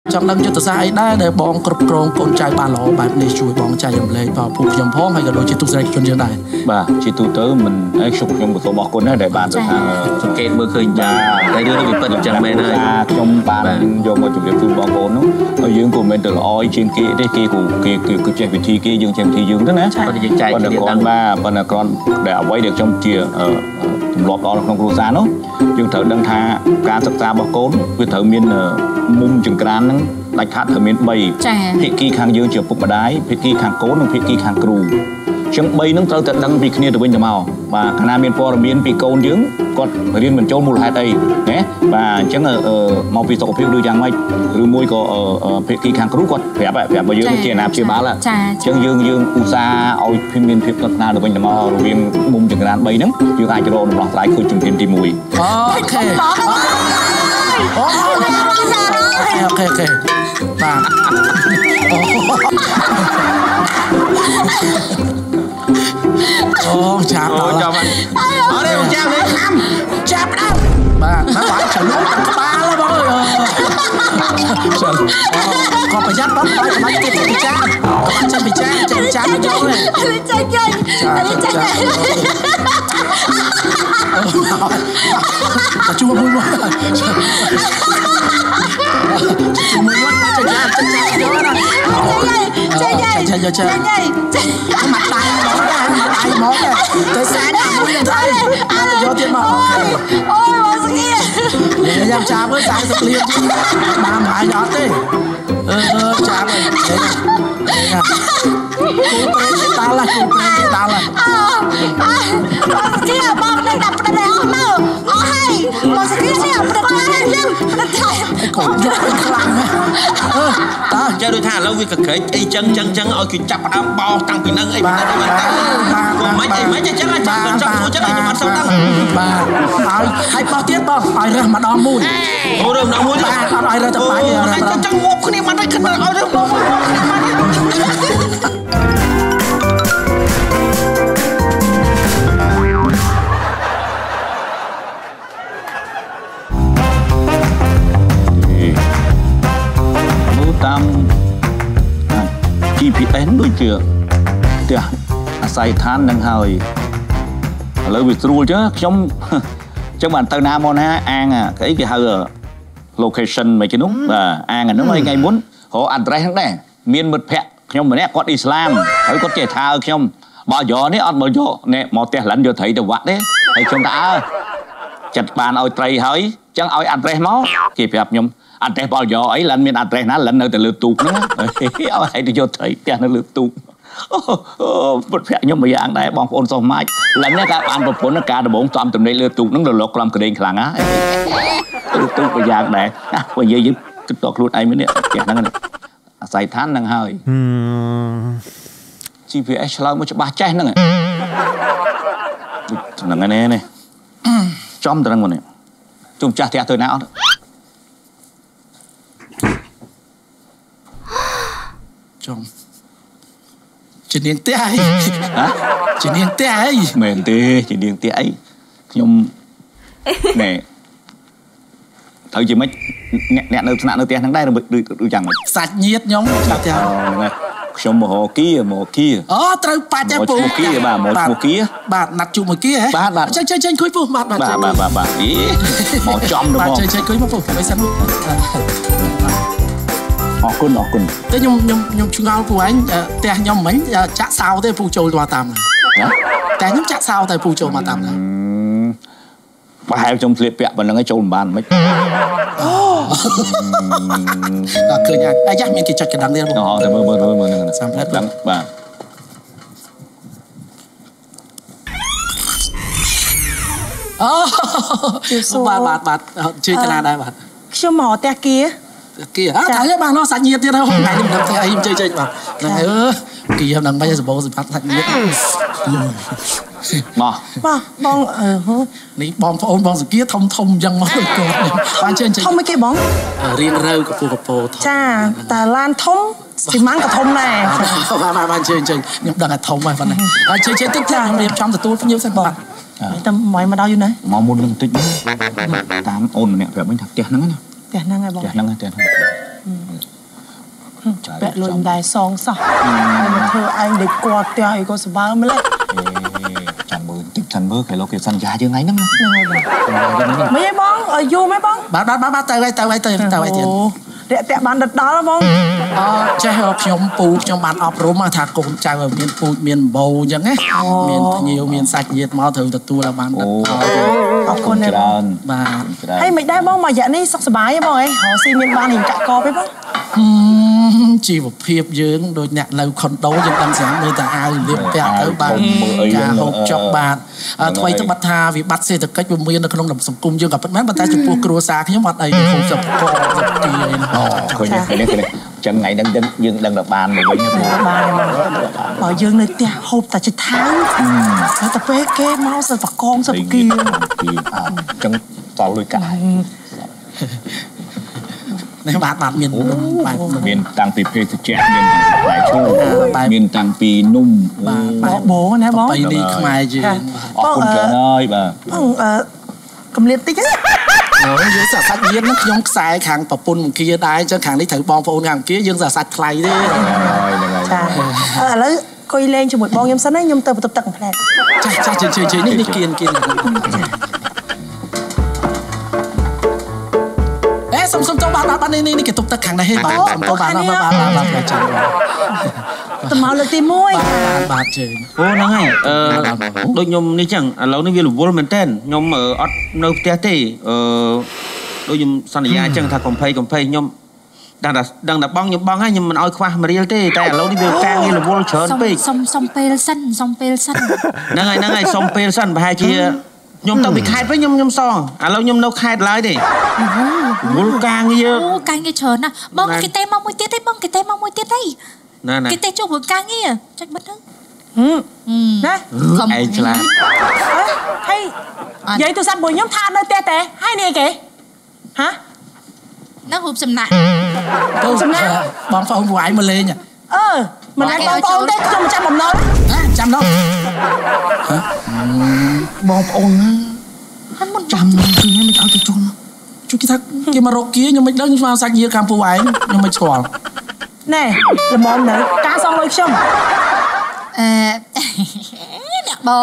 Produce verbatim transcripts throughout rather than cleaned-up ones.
trong đăng cho tờ sai đã để bong cột cồn con trai ba lỗ bài này chui bong trai dầm lệ vào phụ nhầm phong hay là đôi chỉ tu sai chuyên nhân này bà chỉ tu tới mình ấy chụp trong một số bọc con để bàn được chụp kẹt mưa khơi nhà đây đưa nó bị bật chẳng mẹ nơi trong bàn vô mà chụp đẹp phương bong con nó ở dưới của mình từ oi trên kia đây kia của kia kia cái chạy vị thi kia dương chạy vị thi dương đó nè còn là con ba còn là con để quay được trong chia ở lọt đó là không có giá nó dương thợ đăng tha cá sập ra bọc cốn với thợ miên mum chừng cán nắng đại khát thợ miên bay phía kia khang dương chiều phục bà đái phía kia khang cốn phía kia khang cừu chẳng bay nắng tao tận đăng vì kia từ bên nhà màu và khả năng miên po là miên vì côn dương còn phải liên mình trôn một hai tay nhé và chẳng ở màu vì tổ phiêu đưa giang mai rồi môi có ở phía kia khang cừu còn vẻ vậy vẻ bao dương chia nạp chia bá là chẳng dương dương u sa oi phim miên phim tận nào từ bên nhà màu rồi viên mum chừng cán bay nắng dương ai cho rồi lọt lại khơi chừng tiền tìm mùi ok ok ok bà ô chạp đó chào bạn ở đây chào đi khăm chạp đâu bà nó phải chở lũ tặng ba lắm bố ơi còn phải dắt bóng phải phải cái chân bị cha còn chân bị cha chân bị cha nó vô này chân chân chân chân chua mùi mùi chua mùi mùi chân cha chân cha vô này chân dây chân dây chân dây cái mặt tay nó ra mặt tay món này tới sáng nào mũi lên thấy vô tiền mà ôi mà kia để em cha với sáng sực liền chứ bà mãi gió đi ơ ơ cha này đây nè cô quen ta là cô quen ta là kia bom đang đập cái này không đâu ó hay mà kia kia đập cái này nhưng cái cổ vô cái lăng ơ ta chơi đôi thà lâu vì cực khởi ấy chân chân chân ôi kêu chập đá bò tăng quyền năng ấy mà đây mà còn mấy ấy mấy chân chân chân chân chân chân chân mà sao tăng bà ai hay bao tiết bao ai ra mà đo mùi ôi đâu đo mùi bà đo ai ra tập bài ai chân chân ngộp cái này mà đây khẩn ôi đâu ngộp tam giê pê étដូចជាផ្ទះអាស័យដ្ឋាននឹងហើយឥឡូវវាស្រួលចឹងខ្ញុំចឹងបានទៅណាមកណាអាងគេអីគេហៅ location មកជំនុំបាទអាងអានោះឯងថ្ងៃមុនរក address ហ្នឹងដែរមានមិត្តភ័ក្តិខ្ញុំម្នាក់គាត់អ៊ីស្លាមហើយគាត់ចេះថាខ្ញុំបើយកនេះអត់មកយកនេះមកផ្ទះលិនយកត្រីទៅវត្តទេហើយខ្ញុំថាអើចិត្តបានឲ្យត្រីហើយចឹងឲ្យ address មកគេប្រាប់ខ្ញុំអាត្រេសបលយកអីលិនមានអាត្រេសណាលិននៅតែលើទូកហ្នឹងឲ្យឲ្យទៅយកត្រីផ្ទះនៅលើទូកអូពុតភ័ក្រខ្ញុំមួយយ៉ាងដែរបងប្អូនសុំម៉ាច់លិននេះក៏បានប្រពន្ធការដំបងតំតំណេកលើទូកហ្នឹងរលកក្រំក្រែងខ្លាំងណាលើទូកមួយយ៉ាងដែរបើនិយាយយើងគិតតខ្លួនឯងនេះផ្ទះហ្នឹងអាស័យដ្ឋានហ្នឹងហើយ giê pê ét ឆ្លើយមកច្បាស់ចេះហ្នឹងហ្នឹងឯនេះចំទៅហ្នឹងមកនេះជុំចាស់ផ្ទះទៅណាអត់ chồng chỉ niên té ấy hả chỉ niên té ấy mền tê chỉ niên té ấy nhung nè thử chỉ mấy nẹt nẹt nơi nạn nơi té thằng đây là được được chẳng sạch nhiệt nhóm chào chào trong một hồ kia một kia ờ trời ba trái bù một kia bà một một kia bà nặt chụp một kia hả bà bà chơi chơi chơi cuối phù bà bà bà bà bà bà ý một trong đúng không chơi chơi cuối phù phải sẵn họ cun họ cun thế nhung nhung nhung chung ao của anh té nhung mấy chạ sao thế phù trôi qua tạm này té nhung chạ sao tại phù trôi mà tạm này bà hai trong liệt bẹt và nó cái trôi bàn mấy cười nha ai chắc mình kì chặt cái đằng đi không họ thì mơ mơ mơ mơ sang hết đằng bà bà bà bà chơi cái nào đây bà chưa mò té kia kia à thấy bà nó sạch nhiệt thế đâu hôm nay mình làm thế em chơi chơi mà này ơ kỳ hôm nay bây giờ bố gì bắt sạch nhiệt mà mà bong ờ ní bong ôn bong sự kia thông thông dân máu cô ban chơi chơi thông mấy cái bóng riêng râu của phụ của phụ cha ta lan thông thì mang cả thông này ba ba ban chơi chơi nhưng đang là thông mà phần này chơi chơi tiếp theo em trong từ tôi bao nhiêu xem bạn tầm mọi mà đau như này mau muốn lưng tích tám ôn nè phải mới thật đẹp nắng nè đẹp nắng ngay bóng đẹp nắng đẹp nắng แปะลอยได้ซองซะมันเธอไอ้เด็กกอดเตียไอ้ก็สบายมาเลยចាំមើលតិចសិនមើលគេលោកគេសន្យាយើងហ្នឹងไม่ใช่บ้องเอออยู่ไหมบ้องបាទបាទបាទទៅហើយទៅហើយទៅទៅហើយទៀតเดี๋ยวแตะบานดัดดอแล้วบ้องអចេះខ្ញុំពូខ្ញុំបានអប់រំថាកូនចៅមានពូជមានបោអញ្ចឹងណាមានភ្ញៀវមានសាច់ញាតិមកត្រូវទទួលឲ្យបានដល់អរគុណច្រើនបាទไม่ได้บ้องมาอย่างนี้สักสบายบ้องไอ้หอซีมีบ้านหินกะกอไปบ้องជីវភាពយើងដូចអ្នកនៅខុនដូយើងដឹងស្រាប់មើលតែអាវលៀបពាក់ទៅបាទការហូបចុកបាទថ្មីទៅបាត់ថាវិបត្តិសេដ្ឋកិច្ចវាមាននៅក្នុងសង្គមយើងក៏ពិតមែនប៉ុន្តែចំពោះគ្រួសារខ្ញុំអត់អីហូបចុកកកទៅទីអីណាឃើញឃើញឃើញចឹងថ្ងៃហ្នឹងយើងដឹងដល់បានមកវិញបានបើយើងនៅផ្ទះហូបតែចិត្តថៅហើយតែពេលគេមកសិបកងសិបគីចឹងតលលុយកាយនេះបាទបាទមាននំបាទមានតាំងពីភេសជ្ជៈមានផ្លែឈើមានតាំងពីនំបាទបោណាបងបីនេះខ្មែរយើងអរគុណច្រើនហើយបាទអឺកំលៀតតិចណាអូយើងសាសាច់ញាតិហ្នឹងខ្ញុំខ្សែខាងប្រពន្ធមកគៀដែរអញ្ចឹងខាងនេះត្រូវបងប្អូនខាងគៀយើងសាសាច់ថ្លៃទេហ្នឹងហើយហ្នឹងហើយចាឥឡូវកុយលេងជាមួយបងខ្ញុំសិនណាខ្ញុំទៅបន្ទប់ទឹកផ្លែចាចាជិះជិះជិះនេះនេះគៀនគៀនអេសុំសុំចូលបាទបាទនេះនេះគេទុកទឹកខាងនេះហេបាទសុំចូលបាទបាទបាទបាទចាទៅមកលើកទី1 បាទបាទជើងអូហ្នឹងហើយអឺដូចខ្ញុំនេះចឹងឥឡូវនេះវារវល់មែនតើខ្ញុំអត់នៅផ្ទះទេអឺដូចខ្ញុំសន្យាចឹងថាកំភៃកំភៃខ្ញុំដឹងតែដឹងតែបងខ្ញុំបងហើយខ្ញុំមិនអោយខ្វះមួយរៀលទេតែឥឡូវនេះវាការងាររវល់ច្រើនពេកសុំសុំពេលសិនសុំពេលសិនហ្នឹងហើយហ្នឹងហើយសុំពេលសិនប្រហែលជាខ្ញុំទៅពីខេត្តវិញខ្ញុំខ្ញុំសងឥឡូវខ្ញុំនៅខេត្តឡើយទេវល់ការងារអូការងារច្រើនណាស់បងគេទេមកមួយទៀតទេបងគេទេមកមួយទៀតទេណាណាគេទេជួបរឿងការងារចុចបិទទៅណាឯងឆ្លាតហើយនិយាយទូរស័ព្ទមួយខ្ញុំថានៅផ្ទះទេហើយនេះគេហ៎នឹងរូបសំណាក់ទៅសំណាបងប្អូនវាយមកលេងអឺមិនឲ្យបងប្អូនទេខ្ញុំចាំបំណុលចាំដល់បងប្អូនណាចាំនឹងគឺមិនឲ្យទៅជុំជួយគេថាគេមករកគៀខ្ញុំមិនដឹងស្មាសាច់យាខាងពូឯងខ្ញុំមិនស្គាល់ណែល្មមនៅការសងលុយខ្ញុំអឺអ្នកបង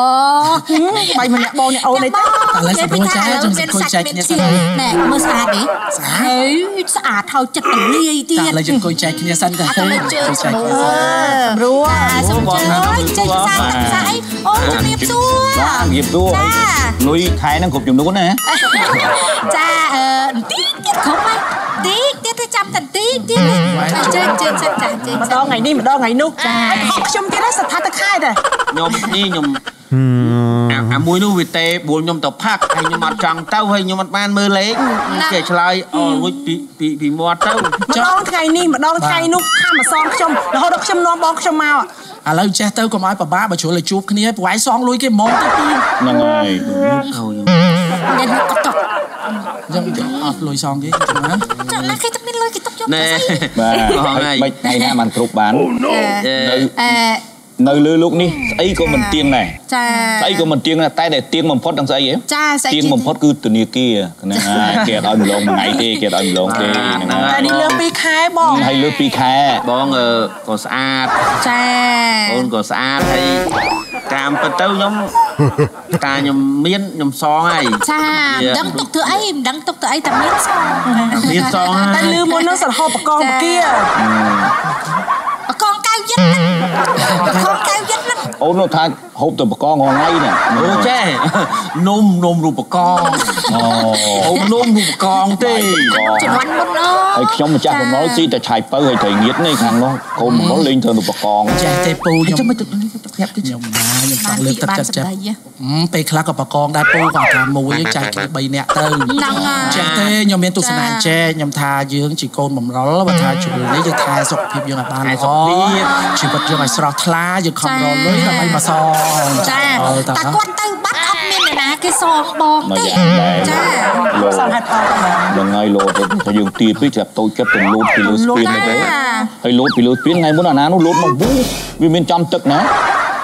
បាយម្នាក់បងអ្នកអូននេះទេឥឡូវសម្រួលចាខ្ញុំសួរចែកគ្នាសិនណែមើលស្អាតទេហើយស្អាតថោចិត្តទៅលាយទៀតឥឡូវយើងអង្គុយចែកគ្នាសិនទៅចែកគ្នាស្រួលសុំជើញចេញសាច់សាច់អូជំរាបសួរបាទជំរាបសួរលុយខែហ្នឹងគ្រប់ចំនួនណាចាអឺទីទៀតគ្រប់ហើយទីទៀតទៅចាំតាទីទៀតជើញជើញសិនចាជើញម្ដងថ្ងៃនេះម្ដងថ្ងៃនោះហើយខកខ្ញុំទៀតស្ថានភាពខែដែរខ្ញុំនេះខ្ញុំអាមួយនោះវាទេបួលខ្ញុំទៅផាក់ហើយខ្ញុំអត់ចង់ទៅហើយខ្ញុំអត់បានមើលលេខគេឆ្លើយអររួចពីពីពីមាត់ទៅម្ដងថ្ងៃនេះម្ដងថ្ងៃនោះថាមកសងខ្ញុំរហូតដល់ខ្ញុំនាំបងខ្ញុំមកឥឡូវចេះទៅកុំឲ្យប្របាបើជ្រុលឲ្យជួបគ្នាប្រវាយសងលុយគេហ្មងទៅទីហ្នឹងហើយអ្នកកតុកអញ្ចឹងអត់លុយសងគេចាំណាចាំណាគេទៅមានលុយគេទុកយកណែបាទហើយមិនថ្ងៃណាបានគ្រប់បានអឺនៅលើលោកនេះស្អីក៏មិនទៀងដែរចាស្អីក៏មិនទៀងដែរតែដែលទៀងបំផុតដល់ស្អីហ៎ចាស្អីទៀងបំផុតគឺធនាគារហ្នឹងហើយគេអត់ឲ្យម្លងមួយថ្ងៃទេគេអត់ឲ្យម្លងទេហ្នឹងហើយតែនេះលើពីខែបងហើយលើពីខែបងក៏ស្អាតចាអូនក៏ស្អាតហើយតាមពិតទៅខ្ញុំតាខ្ញុំមានខ្ញុំសងហើយចាមិនដឹងទុកធ្វើអីមិនដឹងទុកធ្វើអីតែមានសងមានសងហើយតែលឺមុននោះសរហោបកងបគាបកងកៅយិតបកងកៅយិតហ្នឹងអូននោះថាហូបទៅបកងងថ្ងៃនេះអូចេះនំនំរូបកងអូហូបនំរូបកងទេជំនាន់មុនអើហើយខ្ញុំម្ចាស់បំណុលស៊ីតែឆាយពៅហើយត្រីងៀតនេះខាងនោះកូនបំណុលលេងធ្វើនៅបកងចេះទេពូខ្ញុំចាំមិនទឹកនេះទឹកប្រាប់ទៅខ្ញុំណាខ្ញុំចង់លើកទឹកចិត្តចិត្តពេលខ្លះក៏បកងដែរពូគាត់ថាមួយចែកគ្នា3នាក់ទៅហ្នឹងហើយចេះទេខ្ញុំមានទស្សនៈចេះខ្ញុំថាយើងជាកូនបំរុលបើថាជួលនេះយើងថែសុខភាពយើងឲ្យបានល្អជីវិតយើងឲ្យស្រស់ថ្លាយើងខំរលុយដើម្បីមកសងចាតែគាត់ទៅបាត់អត់មានអ្នកណាគេសងបងមកទេយ៉ាងដែរចាលោកសងហេតុផលតែហ្នឹងហើយលោតទៅយើងទីពីចាប់តូចចិត្តទៅលោតពីលើស្ពានទៅហើយលោតពីលើស្ពានថ្ងៃមុនអាណានោះលោតមកវូវាមានចំទឹកណា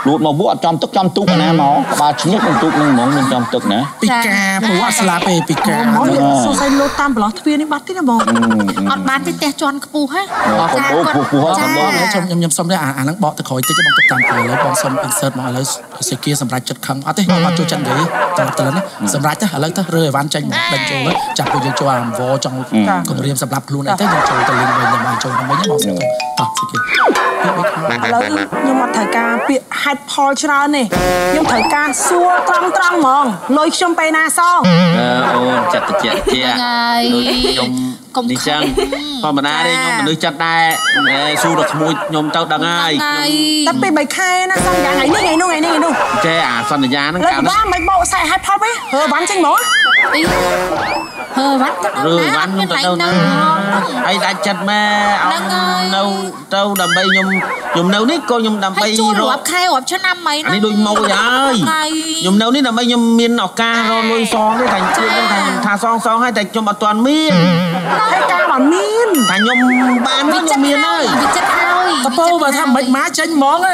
lụt mà vua trong tức trong túc nè máu ba chín nhất trong túc nhưng món mình trong tức nè pika bùa sla pe pika số say lô tam bỏ thuyền đi bắt tí nó bò ọt bán thì tè tròn cpu hết phù phù phù hợp bong lấy trong nhầm nhầm xong đấy à à nắng bọ từ khỏi tới cái bong tục tam phải lấy bong xong insert mà lấy sẽ kia sầm rạch chật khăng à thế mà cho chân đấy từ từ đấy sầm rạch thế lấy thế rơi van chân đánh trâu đấy chặt bây giờ cho làm vò trong cùng riêng sầm rạch luôn này thế giờ trâu từ linh về nhà bàn trâu nó mới nhớ bong xong à sẽ kia ខ្ញុំអត់ត្រូវការពាក្យហេតុផលច្រើនទេខ្ញុំត្រូវការសួរត្រង់ត្រង់ហ្មងលុយខ្ញុំពេលណាសងអូនចាត់តិចជាខ្ញុំនេះចឹងធម្មតាទេខ្ញុំមនុស្សចិត្តដែរសួរដល់ក្មួយខ្ញុំទៅដឹងហើយតែពេលបីខែណាសន្យាថ្ងៃនេះថ្ងៃនោះថ្ងៃនេះនោះចេះអាសន្យាហ្នឹងលើកបានមិនបោកខ្សែហេតុផលពេកហើវ៉ាន់ចេញហ្មងហឺវ៉ាន់ទៅឬវ៉ាន់ខ្ញុំទៅនៅហើយដាច់ចិត្តម៉ែអត់នៅទៅដើម្បីខ្ញុំខ្ញុំនៅនេះក៏ខ្ញុំដើម្បីជួលរាប់ខែរាប់ឆ្នាំមិនអានេះដូចមកហើយខ្ញុំនៅនេះដើម្បីខ្ញុំមានឱកាសរកលុយសងទេតែជួយថាថាសងសងហើយតែខ្ញុំអត់ទាន់មានហើយការបានមានតែខ្ញុំបានខ្ញុំមានហើយវាចិត្តហើយតពោបើថាមិនម៉ាចេញហ្មងហ៎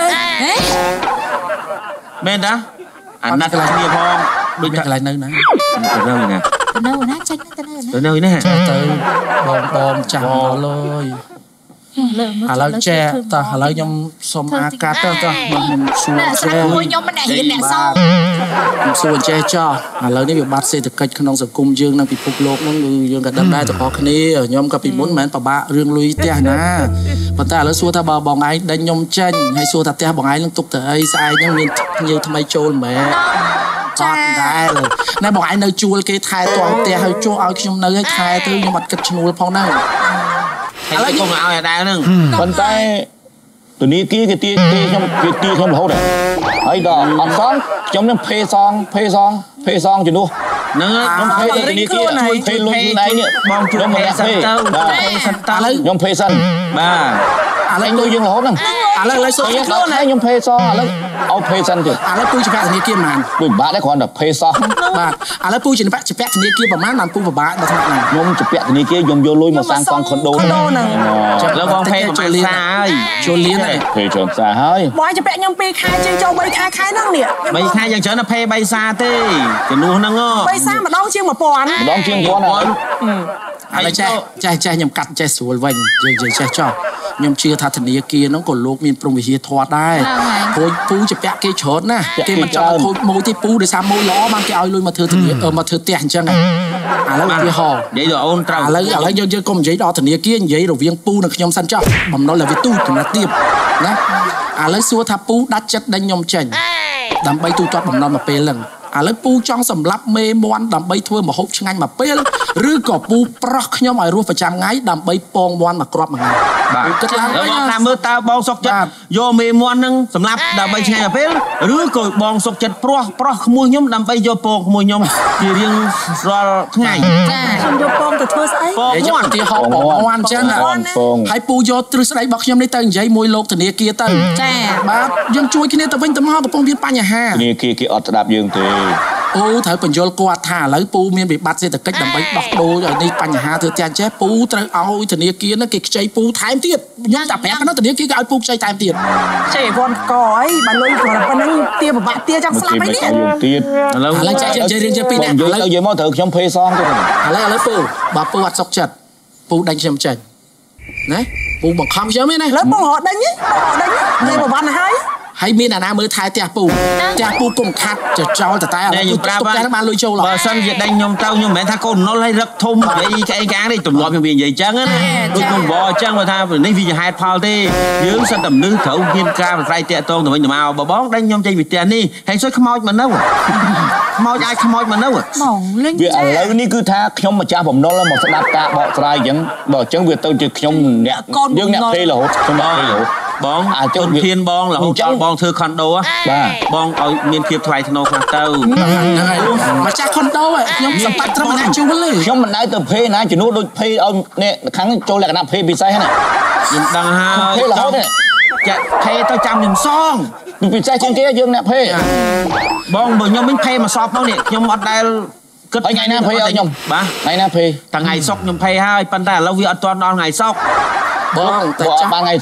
មែនតាអាណាត់គ្នាផងដូចកន្លែងនៅណាទៅនៅណានៅណាចេញទៅនៅណាទៅនៅណាទៅបងបងចាំដល់លើយ ឥឡូវចេះតោះឥឡូវខ្ញុំសុំអាកាត់ទៅតោះខ្ញុំសួរស្រាប់មួយខ្ញុំមិនដែលហ៊ានអ្នកសងខ្ញុំសួរចេះចោះឥឡូវនេះវាបាត់សេដ្ឋកិច្ចក្នុងសង្គមយើងនៅពិភពលោកហ្នឹងគឺយើងក៏ដឹងដែរទាំងអស់គ្នាខ្ញុំក៏ពីមុនមិនមែនពិបាករឿងលុយផ្ទះណាប៉ុន្តែឥឡូវសួរថាបើបងឯងដេញខ្ញុំចេញហើយសួរថាផ្ទះបងឯងនឹងទុកទៅអីស្អែកហ្នឹងមានភ្ញៀវថ្មីចូលមែន អត់ដែរណែបងឯងនៅជួលគេថែទាំផ្ទះហើយជួឲ្យខ្ញុំនៅឲ្យថែទៅខ្ញុំអត់គិតឈ្នួលផងហ្នឹងឥឡូវខ្ញុំឲ្យអាដែរហ្នឹងប៉ុន្តែធនាគារគេទាគេខ្ញុំគេទាខ្ញុំរហូតហើយដល់អត់សងខ្ញុំនឹងភេសងភេសងភេសងជំនួសហ្នឹងខ្ញុំភេទៅធនាគារជួយភេលុយខ្លួនឯងនេះបងជួយភេសិនទៅសិនទៅឥឡូវខ្ញុំភេសិនបាទឥឡូវលុយយើងរហូតហ្នឹងឥឡូវឥឡូវសុំខ្ញុំខ្លួនខ្ញុំភេសងឥឡូវឲ្យភេសិនទៀតឥឡូវពូជាពាក់ធនាគារប៉ុន្មានដូចបាក់ដែរគ្រាន់តែភេសោះបាទឥឡូវពូជាពាក់ជាពាក់ធនាគារប៉ុន្មានបានពូពិបាកដល់ថ្នាក់ហ្នឹងខ្ញុំជាពាក់ធនាគារខ្ញុំយកលុយមកសាងសង់ខុនដូហ្នឹងឥឡូវបងភេប្រហែលសាហើយចូលលៀនហើយភេច្រើនសាហើយបងจะពាក់ខ្ញុំពីរខែជាងចូលបីខែខែហ្នឹងនេះបីខែយ៉ាងច្រើនតែភេបីសាទេជំនួសហ្នឹងបីសាម្ដងជាងម្ដងជាងគាត់ហើយឥឡូវចេះចេះចេះខ្ញុំកាត់ចេះស្រួលវិញយើងនិយាយចេះចោះខ្ញុំជឿថាធនាគារហ្នឹងក៏លោកមានព្រមវិហារធម៌ដែរព្រោះពូជាពាក់គេច្រើនណាស់គេមិនចង់ខូចម៉ូយទេពូដោយសារម៉ូយល្អបានគេឲ្យលុយមកធ្វើធនាមកធ្វើផ្ទះអញ្ចឹងឥឡូវវាហោនិយាយដល់អូនត្រូវឥឡូវឥឡូវយើងយើងកុំនិយាយដល់ធនាគារនិយាយរវាងពូនិងខ្ញុំសិនចោះបំណុលឲ្យវាទូចំណាត់ទៀតណាឥឡូវសួរថាពូដាច់ចិត្តដេញខ្ញុំចេញដើម្បីទូទាត់បំណុលមកពេលហ្នឹងឥឡូវពូចង់សម្លាប់មេមន់ដើម្បីធ្វើម្ហូបឆ្ងាញ់មកពេលឬក៏ពូប្រោះខ្ញុំឲ្យរស់ប្រចាំថ្ងៃដើម្បីពងមន់មកគ្រាប់មួយថ្ងៃបាទគិតឡើងហើយបងតាមមើលតើបងសុកចិត្តយកមេមន់ហ្នឹងសម្រាប់ដើម្បីឆ្ងាញ់មកពេលឬក៏បងសុកចិត្តប្រោះប្រោះក្មួយខ្ញុំដើម្បីយកពងក្មួយខ្ញុំជារៀងរាល់ថ្ងៃខ្ញុំយកពងទៅធ្វើស្អីពងនិយាយទីហោពងមន់អញ្ចឹងហើយពូយកទ្រឹស្ដីរបស់ខ្ញុំនេះទៅនិយាយមួយលោកធនាគារទៅចាបាទយើងជួយគ្នាទៅវិញទៅមកកំពុងមានបញ្ហាធនាគារគេអត់ស្ដាប់យើងទេពូត្រូវបញ្យល់គាត់ថាឥឡូវពូមានវិបត្តិសេដ្ឋកិច្ចដើម្បីដោះដូរឲ្យនេះបញ្ហាធ្វើទាំងចេះពូត្រូវឲ្យធនាគារនោះគេខ្ចីពូថែមទៀតខ្ញុំតែប្រាប់ប៉ុណ្ណឹងធនាគារគេឲ្យពូខ្ចីថែមទៀតចេះវ៉ាន់កអីបើលុយគ្រាន់តែប៉ុណ្្នឹងទាពិបាកទាចង់ស្លាប់អីនេះទៀតឥឡូវឥឡូវចេះនិយាយរៀងចេះពីនេះឥឡូវនិយាយមកត្រូវខ្ញុំភេសងទៀតឥឡូវឥឡូវពូបើពូអត់សុខចិត្តពូដេញខ្ញុំចេញណាពូបង្ខំខ្ញុំទេណាលើពងរត់ដេញនេះដេញនេះប្រវត្តិហើយហើយមានអាណាមើលថែផ្ទះពូផ្ទះពូគុំខាត់ចោលតែតែឥឡូវខ្ញុំប្រាប់ផ្ទះបានលុយចូលបើសិនជាដេញខ្ញុំទៅខ្ញុំមិនមែនថាកូនណុលឲ្យរឹកធំនិយាយក្អេងកាងនេះទម្លាប់ខ្ញុំវានិយាយអញ្ចឹងណាដូចខ្ញុំបអញ្ចឹងបើថានេះវាជាហេតុផលទេយើងសិនតែមនុស្សត្រូវមានការប្រស្រ័យតាក់ទងទៅវិញទៅមកបើបងដេញខ្ញុំចេញពីផ្ទះនេះហើយសុយខ្មោចមកនៅខ្មោចអាចខ្មោចមកនៅបងលេងវាឥឡូវនេះគឺថាខ្ញុំម្ចាស់បំណុលមកស្ដាប់ការបកស្រាយអញ្ចឹងបើអញ្ចឹងវាទៅជាខ្ញុំអ្នកយើងអ្នកភេរហូតខ្ញុំអ្នកភេរហូតបងអាចចូលធានបងរហូតដល់បងធ្វើខុនដូបាទបងឲ្យមានភាពថ្លៃថ្នូរខ្លះទៅហ្នឹងហើយម្ចាស់ខុនដូខ្ញុំសម្បត្តិត្រឹមអ្នកជួលទេខ្ញុំមិនដែលទៅភេរណាជំនួសដូចភេរឲ្យនេះខាងចូលលក្ខណៈភេរពិសេសហ្នឹងខ្ញុំដឹងហើយភេររហូតទេចាក់ភេរទៅចាំខ្ញុំសងពិសេសជាងគេយើងអ្នកភេរបងបើខ្ញុំវិញភេរមកសពមកនេះខ្ញុំអត់ដែលគិតថ្ងៃណាភេរឲ្យខ្ញុំបាទថ្ងៃណាភេរថ្ងៃសុកខ្ញុំភេរហើយប៉ុន្តែឥឡូវវាអត់ទាន់ដល់ថ្ងៃសុកបងតែបើបានថ្ងៃសុកអ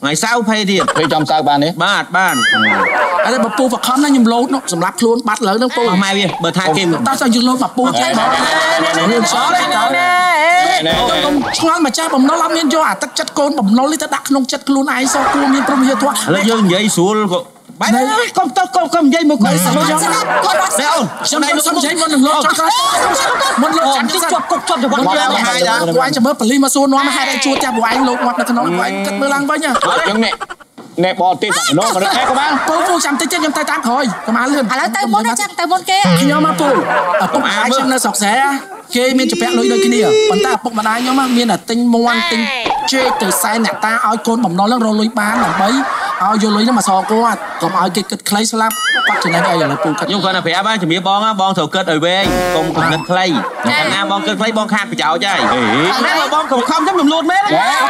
ថ្ងៃសៅរ៍ភ័យទៀតពេលចំសៅរ៍បានទេបាទបានអីបើពូបខំណាខ្ញុំលោតនោះសម្រាប់ខ្លួនបាត់លើនឹងពូអស់ម៉ែវាបើថាគេតើចង់យើងលោតមកពូចេះមកនេះសល់ទេកុំឆ្ងល់មកចាស់បំណុលអត់មានយកអាទឹកចិត្តកូនបំណុលនេះទៅដាក់ក្នុងចិត្តខ្លួនឯងសោះគួរមានព្រមវិហារធម៌ឥឡូវយើងនិយាយស្រួលក៏បែរកុំទៅកុំកុំនិយាយមកគាត់សោះខ្ញុំតែអូនខ្ញុំសុំនិយាយមុននឹងលោតចុះក្រោយមុនលោតចាំតិចជាប់គុកជាប់ទៅគាត់ហើយគាត់ចាំមើលប៉លីសមកសួរនាំហេតុអីជួចាប់ពួកឯងលោតមាត់នៅក្នុងពួកឯងគិតមើលឡើងវិញហ៎ចឹងនេះអ្នកបរទេសនោះមកនេះក៏បានពូពូចាំតិចទៀតខ្ញុំទៅតាមក្រោយកុំឲ្យលឿនឥឡូវទៅមុនចាំទៅមុនគេខ្ញុំមកពូឪពុកម្ដាយខ្ញុំនៅស្រុកស្រែគេមានច្បាក់លុយដូចគ្នាប៉ុន្តែឪពុកម្ដាយខ្ញុំមានតែទិញមាន់ទិញជេកទៅសែនអ្នកតាឲ្យកូនបំណុលហ្នឹងរកលុយបានដើម្បីឲ្យយកលុយហ្នឹងមកសងគាត់កុំឲ្យគេគិតខ្លីស្លាប់គាត់ចំណេញអីឥឡូវពូគិតខ្ញុំគាត់តែប្រាប់ជំរាបបងបងត្រូវគិតឲ្យវែងកុំគិតខ្លីតែណាបងគិតខ្លីបងខាតប្រយោជន៍ហើយណាបងកុំខំខ្ញុំលូតមែន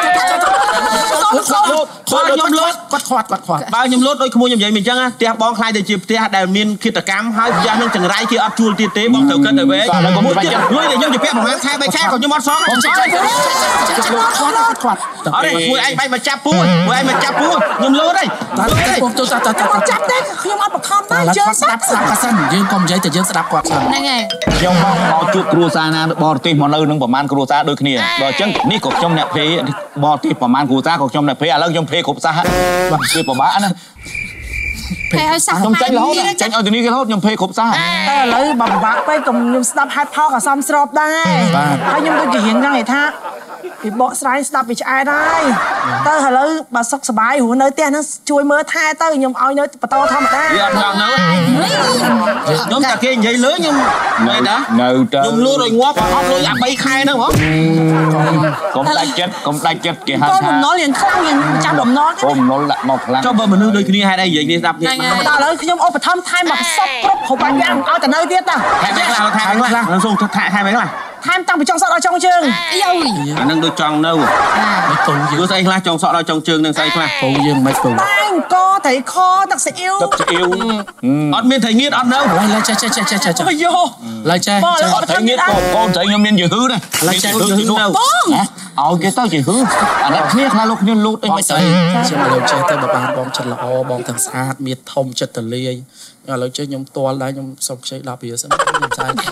ខ្ញុំលូតគាត់ខាត់គាត់ខាត់បើខ្ញុំលូតដូចក្មួយខ្ញុំនិយាយមិនអញ្ចឹងផ្ទះបងខ្លាយទៅជាផ្ទះដែលមានគិតកម្មហើយផ្ទះនឹងចង្រៃគេអត់ជួលទៀតទេបងត្រូវគិតឲ្យវែងមួយទៀតលុយដែលខ្ញុំជពាក់ប្រហែលខែបីខែក៏ខ្ញុំអត់សងខ្ញុំចាច់ចាច់គាត់ខាត់អត់ទេមួយឯងបែកមកចាប់ពូមួយឯងមកចាប់ពូខ្ញុំលូតហើយតែពុកទៅតែតែចាប់ទេខ្ញុំអត់បខំដែរយើងស្ដាប់ស្ដាប់គាត់សិនយើងកុំនិយាយតែយើងស្ដាប់គាត់សិនហ្នឹងហើយខ្ញុំមកមកជួបគ្រួសារណាបរទេសមកនៅនឹងប្រហែលគ្រួសារដូចគ្នាបើអញ្ចឹងនេះក៏ខ្ញុំអ្នកភេបរទេសប្រហែលគ្រួសារក៏ខ្ញុំអ្នកភេឥឡូវខ្ញុំភេគ្រប់សាសបាទវាពិបាកណាហើយឲ្យសាសខ្ញុំចាញ់រហូតចាញ់ឲ្យទៅនេះគេរហូតខ្ញុំភេគ្រប់សាសតែឥឡូវបើពិបាកពេកក៏ខ្ញុំស្ដាប់ហេតុផលក៏សមស្របដែរហើយខ្ញុំដូចជារៀងចឹងឯថាពីបកស្រាយស្ដាប់ពីឆ្អែតហើយទៅឥឡូវបើសុខសប្បាយរស់នៅផ្ទះហ្នឹងជួយមើលថែទៅខ្ញុំឲ្យនៅបន្តធម្មតាវាអត់ចង់នៅខ្ញុំតែគេនិយាយលើខ្ញុំមែនណានៅទៅខ្ញុំលូតឲ្យងាប់អត់លុយអាបីខែហ្នឹងហ៎កុំដាច់ចិត្តកុំដាច់ចិត្តគេហៅកូនថាបំណុលរៀងខ្លាំងរៀងចាំបំណុលកុំបំណុលដាក់មកខ្លាំងចុះបើមនុស្សដូចគ្នាហេតុអីនិយាយនេះស្ដាប់គ្នាតែឥឡូវខ្ញុំឧបត្ថម្ភថែមមកសពគ្រប់គ្រប់បាញ់យ៉ាងឲ្យតែនៅទៀតតាថែមខ្លះថែមខ្លះខ្ញុំសូមថែថែមខ្លះថែមតាំងពីចុងសក់ដល់ចុងជើងអីយអានឹងដូចចង់នៅមិនពូយើងគឺស្អីខ្លះចង់សក់ដល់ចង់ជើងនឹងស្អីខ្លះពូយើងមិនពូតែអង្គត្រីខទឹកស៊ីអ៊ីវទឹកស្អៀវអត់មានត្រីងៀតអត់នៅឡើយចេះចេះចេះចេះចេះអាយ៉ូឡើយចេះបងឥឡូវអត់ត្រីងៀតកូនត្រីខ្ញុំមានយឺហឺដែរឡើយចេះយឺហឺនៅបងឲ្យគេទៅយឺហឺអានេះគ្នាខ្លះលោកគ្នាលូតអីបងមិនស្អីទៅខ្ញុំឥឡូវចេះទៅបើបានបងចិត្តល្អបងទាំងស្អាតមានធំចិត្តទលាយឥឡូវចេះខ្ញុំផ្ទាល់ដែរខ្ញុំសុំខ្ចីដល់ពីសិនខ្ញុំចាយផង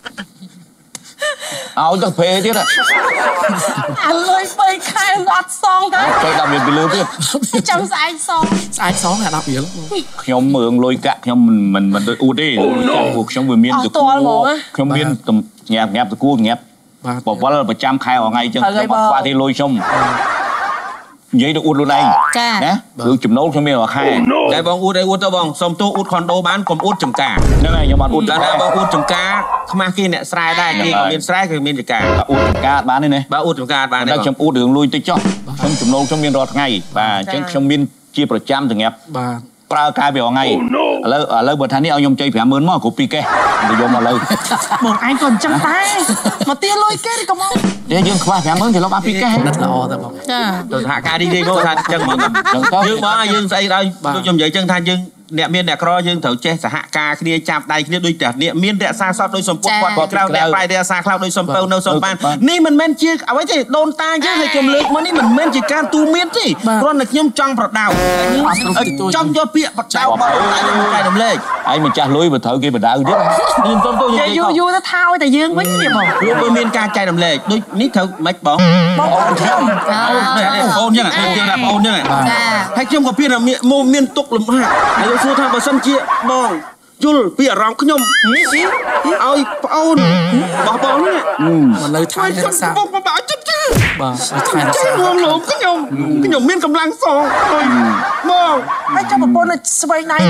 ឲ្យទៅភេទៀតអាលុយបីខែអត់សងដែរចុយដល់វាពីលើទៀតចាំស្អែកសងស្អែកសងអាដល់ពីខ្ញុំមើងលុយកាក់ខ្ញុំមិនមិនដូចអួតទេពួកខ្ញុំវាមានតគូខ្ញុំមានញាប់ញាប់តគូញាប់បវលប្រចាំខែអងៃចឹងខ្ញុំអត់ខ្វះទេលុយខ្ញុំនិយាយទៅអួតខ្លួនឯងណាគឺចំណូលខ្ញុំមានមួយខែតែបងអួតអីអួតទៅបងសុំទោសអួតខុនដូបានកុំអួតចំការហ្នឹងហើយខ្ញុំអត់អួតតែបងអួតចំការខ្មាស់គេអ្នកស្រែដែរគេក៏មានស្រែគេមានចការអួតចំការបានទេណាបើអួតចំការបានតែខ្ញុំអួតរឿងលុយតិចចុះខ្ញុំចំណូលខ្ញុំមានរាល់ថ្ងៃបាទអញ្ចឹងខ្ញុំមានជាប្រចាំទាំងញាប់បាទប្រើកាយវាថ្ងៃឥឡូវឥឡូវបើថានេះឲ្យខ្ញុំចៃ ប្រាំម៉ឺន មកគ្រប់ពីរកេះទៅយកមកលើបងឯងក៏អញ្ចឹងដែរមកទាលុយគេក៏មកយើងយើងខ្វះ ប្រាំម៉ឺន គេលុបអាពីរកេះដិតល្អតែបងចាទៅសហការនេះគេមកថាអញ្ចឹងហ្មងយើងបងយើងស្អីដល់ខ្ញុំនិយាយអញ្ចឹងថាយើងអ្នកមានអ្នកក្រយើងត្រូវចេះសហការគ្នាចាប់ដៃគ្នាដូចតែអ្នកមានរក្សាសពដោយសម្ពុតគាត់គាត់ក្រៅអ្នកបាយរក្សាខ្លៅដោយសំពៅនៅសំបាននេះមិនមែនជាអ្វីទេដូនតាយើងឲ្យខ្ញុំលើកមកនេះមិនមែនជាការទូមានទេគ្រាន់តែខ្ញុំចង់ប្រដៅចង់យកពាក្យបដៅបងចែករំលែកឯងម្ចាស់លុយបើត្រូវគេបដៅទៀតខ្ញុំសុំទោសនិយាយយូរយូរទៅថោតែយើងវិញទេបងលោកបើមានការចែករំលែកដូចនេះត្រូវមិនបងបងអូនខ្ញុំអូនចឹងខ្ញុំជឿថាបងអូនចឹងចាហើយខ្ញុំក៏មានមានទុកលំបាកហើយសួរថាបើសិនជាបងយល់ពីអារម្មណ៍ខ្ញុំនេះឲ្យប្អូនបោះបងនេះមកនៅថៃរក្សាបងបាក់ចិត្តចាបាទនៅថៃរក្សាខ្ញុំលោកខ្ញុំខ្ញុំមានកម្លាំងសងបងហើយចាំប្រពន្ធស្វែងដៃ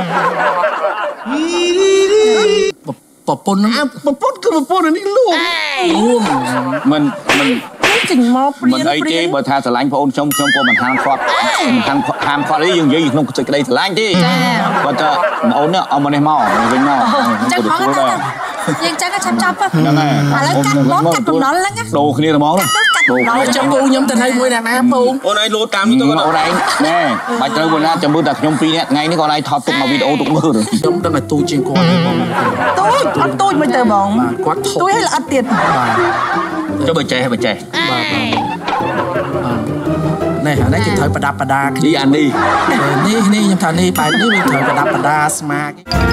ប្រពន្ធហ្នឹងអាប្រពន្ធគឺប្រពន្ធនេះលួងរួមមិនមិនចេញមកព្រៀមិននអីទេបើថាស្រឡាញ់បងអូនខ្ញុំខ្ញុំក៏មិនហាមគាត់មិនហាមហាមគាត់ទេយើងនិយាយក្នុងសេចក្តីស្រឡាញ់ទេគាត់ថាបងអូននេះเอาមកនេះមកវិញមកចឹងផងទៅយើងចឹងក៏ឆាប់ចប់ហ្នឹងហើយឥឡូវកាត់បងកាត់បំណុលហ្នឹងដូរគ្នាទៅមកដូរដល់ចាំពូខ្ញុំទៅនៅមួយអ្នកណាពូអូនឯងលោតតាមនេះទៅអូនឯងណែបាច់ត្រូវមួយណាចាំមើលតែខ្ញុំពីរនាក់ថ្ងៃនេះគាត់ឯងថតទុកមកវីដេអូទុកមើលខ្ញុំដឹងតែទូជាងគាត់ទេបងទូចអត់ទូចមិនទៅបងគាត់ធំទូចឲ្យល្អិតទៀតបាទចុះបើចេះបើចេះបាទបាទណែអានេះគេត្រូវប្រដាប់ប្រដាគ្នាអានេះនេះនេះខ្ញុំថានេះបែបនេះវាត្រូវប្រដាប់ប្រដាស្មា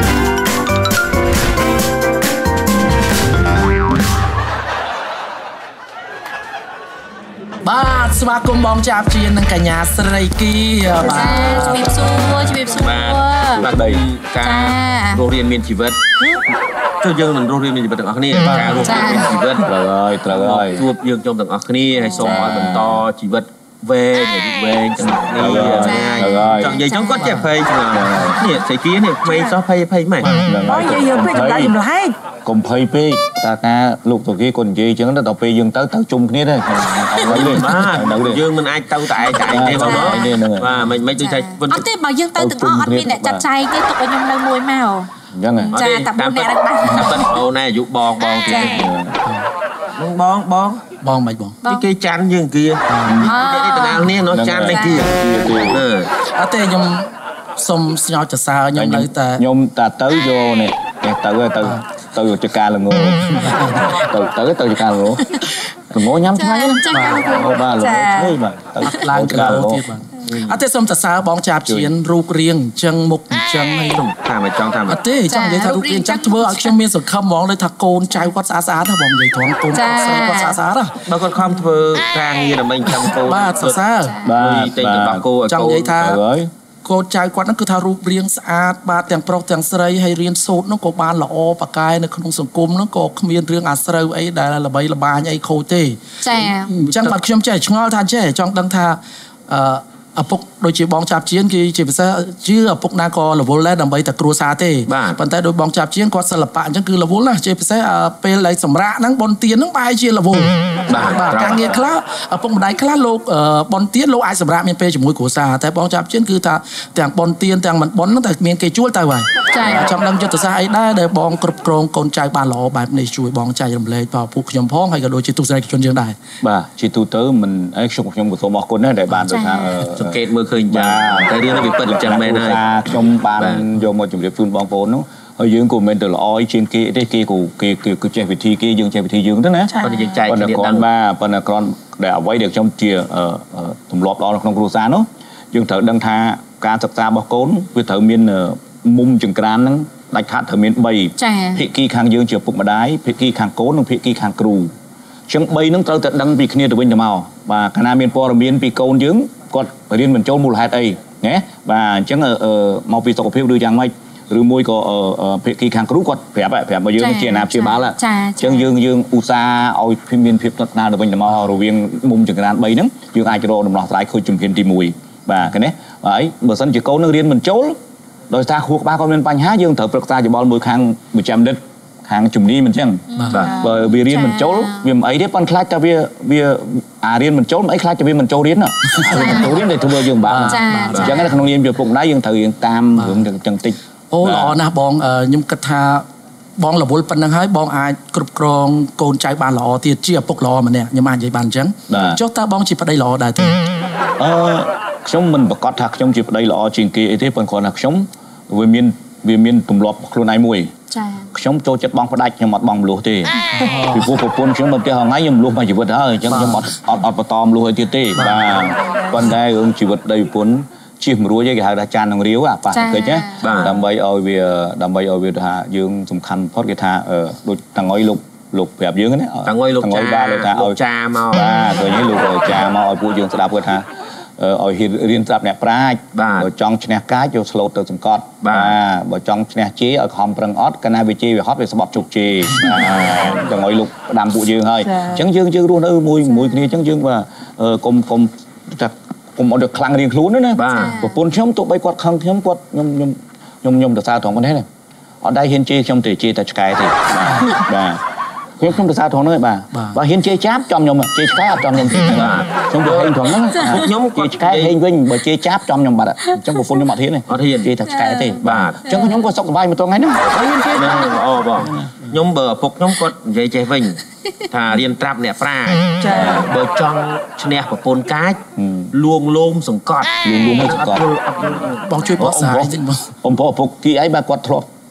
បាទស្វាគមន៍បងចាប់ជានិងកញ្ញាស្រីគីបាទជំរាបសួរជំរាបសួរបាទដីការរស់រៀនមានជីវិតចុះយើងនឹងរស់រៀនមានជីវិតទាំងអស់គ្នាការរស់រៀនមានជីវិតត្រូវហើយត្រូវហើយជួបយើងខ្ញុំទាំងអស់គ្នាហើយសូមឲ្យបន្តជីវិតវែងវែងទាំងនេះចង់និយាយចង់គាត់ចេះភ័យឆ្ងល់នេះស្រីគីនេះភ័យសោះភ័យភ័យម៉េចបងនិយាយយើងពេកចម្លែកចម្លែកកុំភ័យពេកតាការលោកទៅគេគាត់និយាយអញ្ចឹងដល់ពេលយើងទៅទៅជុំគ្នាទេអ្វីទេបាទយើងមិនអាចទៅតែឯងតែឯងទេបងបាទមិនមិនដូចតែអត់ទេបើយើងទៅទាំងអស់អត់មានអ្នកចាត់ចែងទេទុកឲ្យខ្ញុំនៅមួយមកអញ្ចឹងចាតែbốnអ្នកហ្នឹងបានតែប៉ុនអូនឯងអាយុបងបងទៀតបងបងបងមិនបងគេចាន់យើងគៀនេះតំណាងនេះនោះចាន់នេះគៀអត់ទេខ្ញុំសុំស្ញោចសើខ្ញុំនៅតែខ្ញុំតែទៅយកនេះទៅទៅទៅចកាល្ងទៅទៅទៅចកាល្ងល្ងញ៉ាំថ្ងៃណាបាទល្ងធ្វើបាទទៅឡើងគីឡូទៀតបាទអត់ទេសុំសរសើរបងចាប់ជៀនរូបរាងអញ្ចឹងមុខអញ្ចឹងហើយថាមិនចង់ថាអត់ទេចង់និយាយថារូបរាងអញ្ចឹងធ្វើឲ្យខ្ញុំមានសង្ឃឹមហ្មងលើថាកូនចៅគាត់ស្អាតស្អាតណាបងនិយាយត្រង់កូនគាត់ស្អាតគាត់ស្អាតស្អាតណាបើគាត់ខំធ្វើការងារដើម្បីចិញ្ចឹមកូនបាទសរសើរបាទតែរបស់គោឲ្យកូនចង់និយាយថាកូនចៅគាត់ហ្នឹងគឺថារូបរាងស្អាតបាទទាំងប្រុសទាំងស្រីហើយរៀនសូត្រហ្នឹងក៏បានល្អប៉ាកែនៅក្នុងសង្គមហ្នឹងក៏គ្មានរឿងអាស្រូវអីដែលល្បីល្បាញអីខូចទេចាអញ្ចឹងបាទខ្ញុំចេះឆ្ងល់ថាចេះចង់ដឹងថាអឺឪពុកដូចជាបងចាប់ជៀនគឺជាភាសាជាឪពុកណាក៏រវល់ដែរដើម្បីតែគ្រួសារទេប៉ុន្តែដោយបងចាប់ជៀនគាត់សិល្បៈអញ្ចឹងគឺរវល់ណាស់ជាពិសេសពេលដែលសម្រាកហ្នឹងបនទៀនហ្នឹងបែរជារវល់បាទការងារខ្លះឪពុកម្ដាយខ្លះលោកបនទៀនលោកអាចសម្រាកមានពេលជាមួយគ្រួសារតែបងចាប់ជៀនគឺថាទាំងបនទៀនទាំងមិនបនហ្នឹងតែមានគេជួលទៅហើយចង់ដឹងយុទ្ធសាស្ត្រអីដែរដែលបងគ្រប់គ្រងកូនចៅបានល្អបែបនេះជួយបងចែករំលែកដល់ពួកខ្ញុំផងហើយក៏ដូចជាទស្សនិកជនយើងដែរបាទជាទូទៅមិនអីខ្ញុំខ្ញុំក៏សូមអរគុណដែរដែលបានដូចថាសង្កេតមើលឃើញយ៉ាងតែរឿងនេះវាពិតអញ្ចឹងមែនហើយខ្ញុំបានយកមកជម្រាបជូនបងប្អូននោះហើយយើងក៏មិនទៅល្អឲ្យជាងគេទេគេក៏គេគឺចេះវិធីគេយើងចេះវិធីយើងទៅណាប៉ុន្តែយើងចែកគ្នាដឹងបាទប៉ុន្តែគ្រាន់ដែលអ្វីដែលខ្ញុំជាទម្លាប់ល្អនៅក្នុងគ្រួសារនោះយើងត្រូវដឹងថាការសិក្សារបស់កូនវាត្រូវមានមុំចង្ក្រានហ្នឹងដាច់ខាតត្រូវមានបីភាគីខាងយើងជាពុកម្ដាយភាគីខាងកូននិងភាគីខាងគ្រូចឹងបីហ្នឹងត្រូវតែដឹងពីគ្នាទៅវិញទៅមកបាទកាលណាមានព័ត៌មានពីកូនយើងគាត់រៀនបញ្ចូលមូលហេតុអីណាបាទអញ្ចឹងមកពីសុខភាពឬយ៉ាងម៉េចឬមួយក៏ភាគីខាងគ្រូគាត់ប្រាប់ប្រាប់មកយើងជាអាណាព្យាបាលអញ្ចឹងយើងយើងឧស្សាហ៍ឲ្យមានភាពស្និទ្ធស្នាលទៅវិញទៅមករវាងមុំចង្ក្រានបីហ្នឹងយើងអាចរកដំណោះស្រាយខូចជំហានទីមួយបាទឃើញទេហើយបើសិនជាកូននឹងរៀនបញ្ចូលដោយសារខួរក្បាលគាត់មានបញ្ហាយើងត្រូវប្រឹក្សាយោបល់មួយខាងមួយចាំនិតខាងជំនាញមិនចឹងបាទបើវារៀនមិនចូលវាមិនអីទេប៉ុន្តែខ្លាចតែវាវាអារៀនមិនចូលមិនអីខ្លាចតែវាមិនចូលរៀនណាមិនចូលរៀនតែធ្វើយើងបាក់អញ្ចឹងនៅក្នុងនាមជាពុកម្ដាយយើងត្រូវរៀនតាមរឿងចឹងតិចអូល្អណាស់បងខ្ញុំគិតថាបងរវល់ប៉ុណ្្នឹងហើយបងអាចគ្រប់គ្រងកូនចៅបានល្អទៀតជាឪពុកល្អម្នាក់ខ្ញុំអាចនិយាយបានអញ្ចឹងចុះតើបងជាប្តីល្អដែរទេអឺខ្ញុំមិនប្រកាសថាខ្ញុំជាប្តីល្អជាងគេអីទេប៉ុន្តែគ្រាន់តែខ្ញុំវាមានវាមានទម្លាប់ខ្លួនឯងមួយចាខ្ញុំចូលចិត្តបងផ្ដាច់ខ្ញុំអត់បងមលោះទេពីព្រោះប្រពន្ធខ្ញុំនៅផ្ទះហងៃខ្ញុំមលោះមកជីវិតហើយអញ្ចឹងខ្ញុំអត់អត់អត់បន្តមលោះឲ្យទៀតទេបាទប៉ុន្តែរឿងជីវិតដីប្រពន្ធជិះមិនរួចទេគេហៅថាចាននឹងរាវអាប៉ះកិច្ចណាដើម្បីឲ្យវាដើម្បីឲ្យវាថាយើងសំខាន់បំផុតគេថាដូចតងុយលោកលោកប្រាប់យើងណាតងុយលោកចាបាទលោកថាឲ្យចាមកបាទឃើញលោកចាមកឲ្យពួកយើងស្ដាប់គាត់ថាឲ្យរៀនស្រាប់អ្នកប្រាជ្ញបើចង់ឈ្នះកាចយកស្លូតទៅសង្កត់បាទបើចង់ឈ្នះជេរឲ្យខំប្រឹងអត់កាលណាវាជេរវាហត់វាស្បត់ជោគជេរបាទទាំងឲ្យលោកផ្ដាំពួកយើងហើយអញ្ចឹងយើងយើងរស់នៅមួយមួយគ្នាអញ្ចឹងយើងបាទកុំកុំថាកុំអត់ខ្លាំងរៀងខ្លួនណាប្រពន្ធខ្ញុំទោះបីគាត់ខឹងខ្ញុំគាត់ខ្ញុំខ្ញុំខ្ញុំខ្ញុំទៅសារត្រង់គាត់នេះអត់ដែរហ៊ានជេរខ្ញុំទេជេរតែឆ្កែទេបាទខ្ញុំខ្ញុំទៅសារត្រង់ហ្នឹងឯងបាទបើហ៊ានជេរចាប់ចំខ្ញុំជេរឆ្កែអត់ចំខ្ញុំទេបាទខ្ញុំទៅហេងត្រង់ហ្នឹងខ្ញុំជេរឆ្កែហេងវិញបើជេរចាប់ចំខ្ញុំបាត់អញ្ចឹងប្រពន្ធខ្ញុំអត់ហ៊ានទេអត់ហ៊ានជេរតែឆ្កែទេបាទអញ្ចឹងខ្ញុំក៏សុខសប្បាយមកត្រង់ហ្នឹងអូបងខ្ញុំបើឪពុកខ្ញុំគាត់និយាយចេះវិញថារៀនត្រាប់អ្នកប្រាជ្ញចាបើចង់ឈ្នះប្រពន្ធកាចលួងលោមសង្កត់លួងលោមសង្កត់បងជួយបកស្រាយតិចបងអំពឪពុកទីអីបាទគាត់ធ្លាប់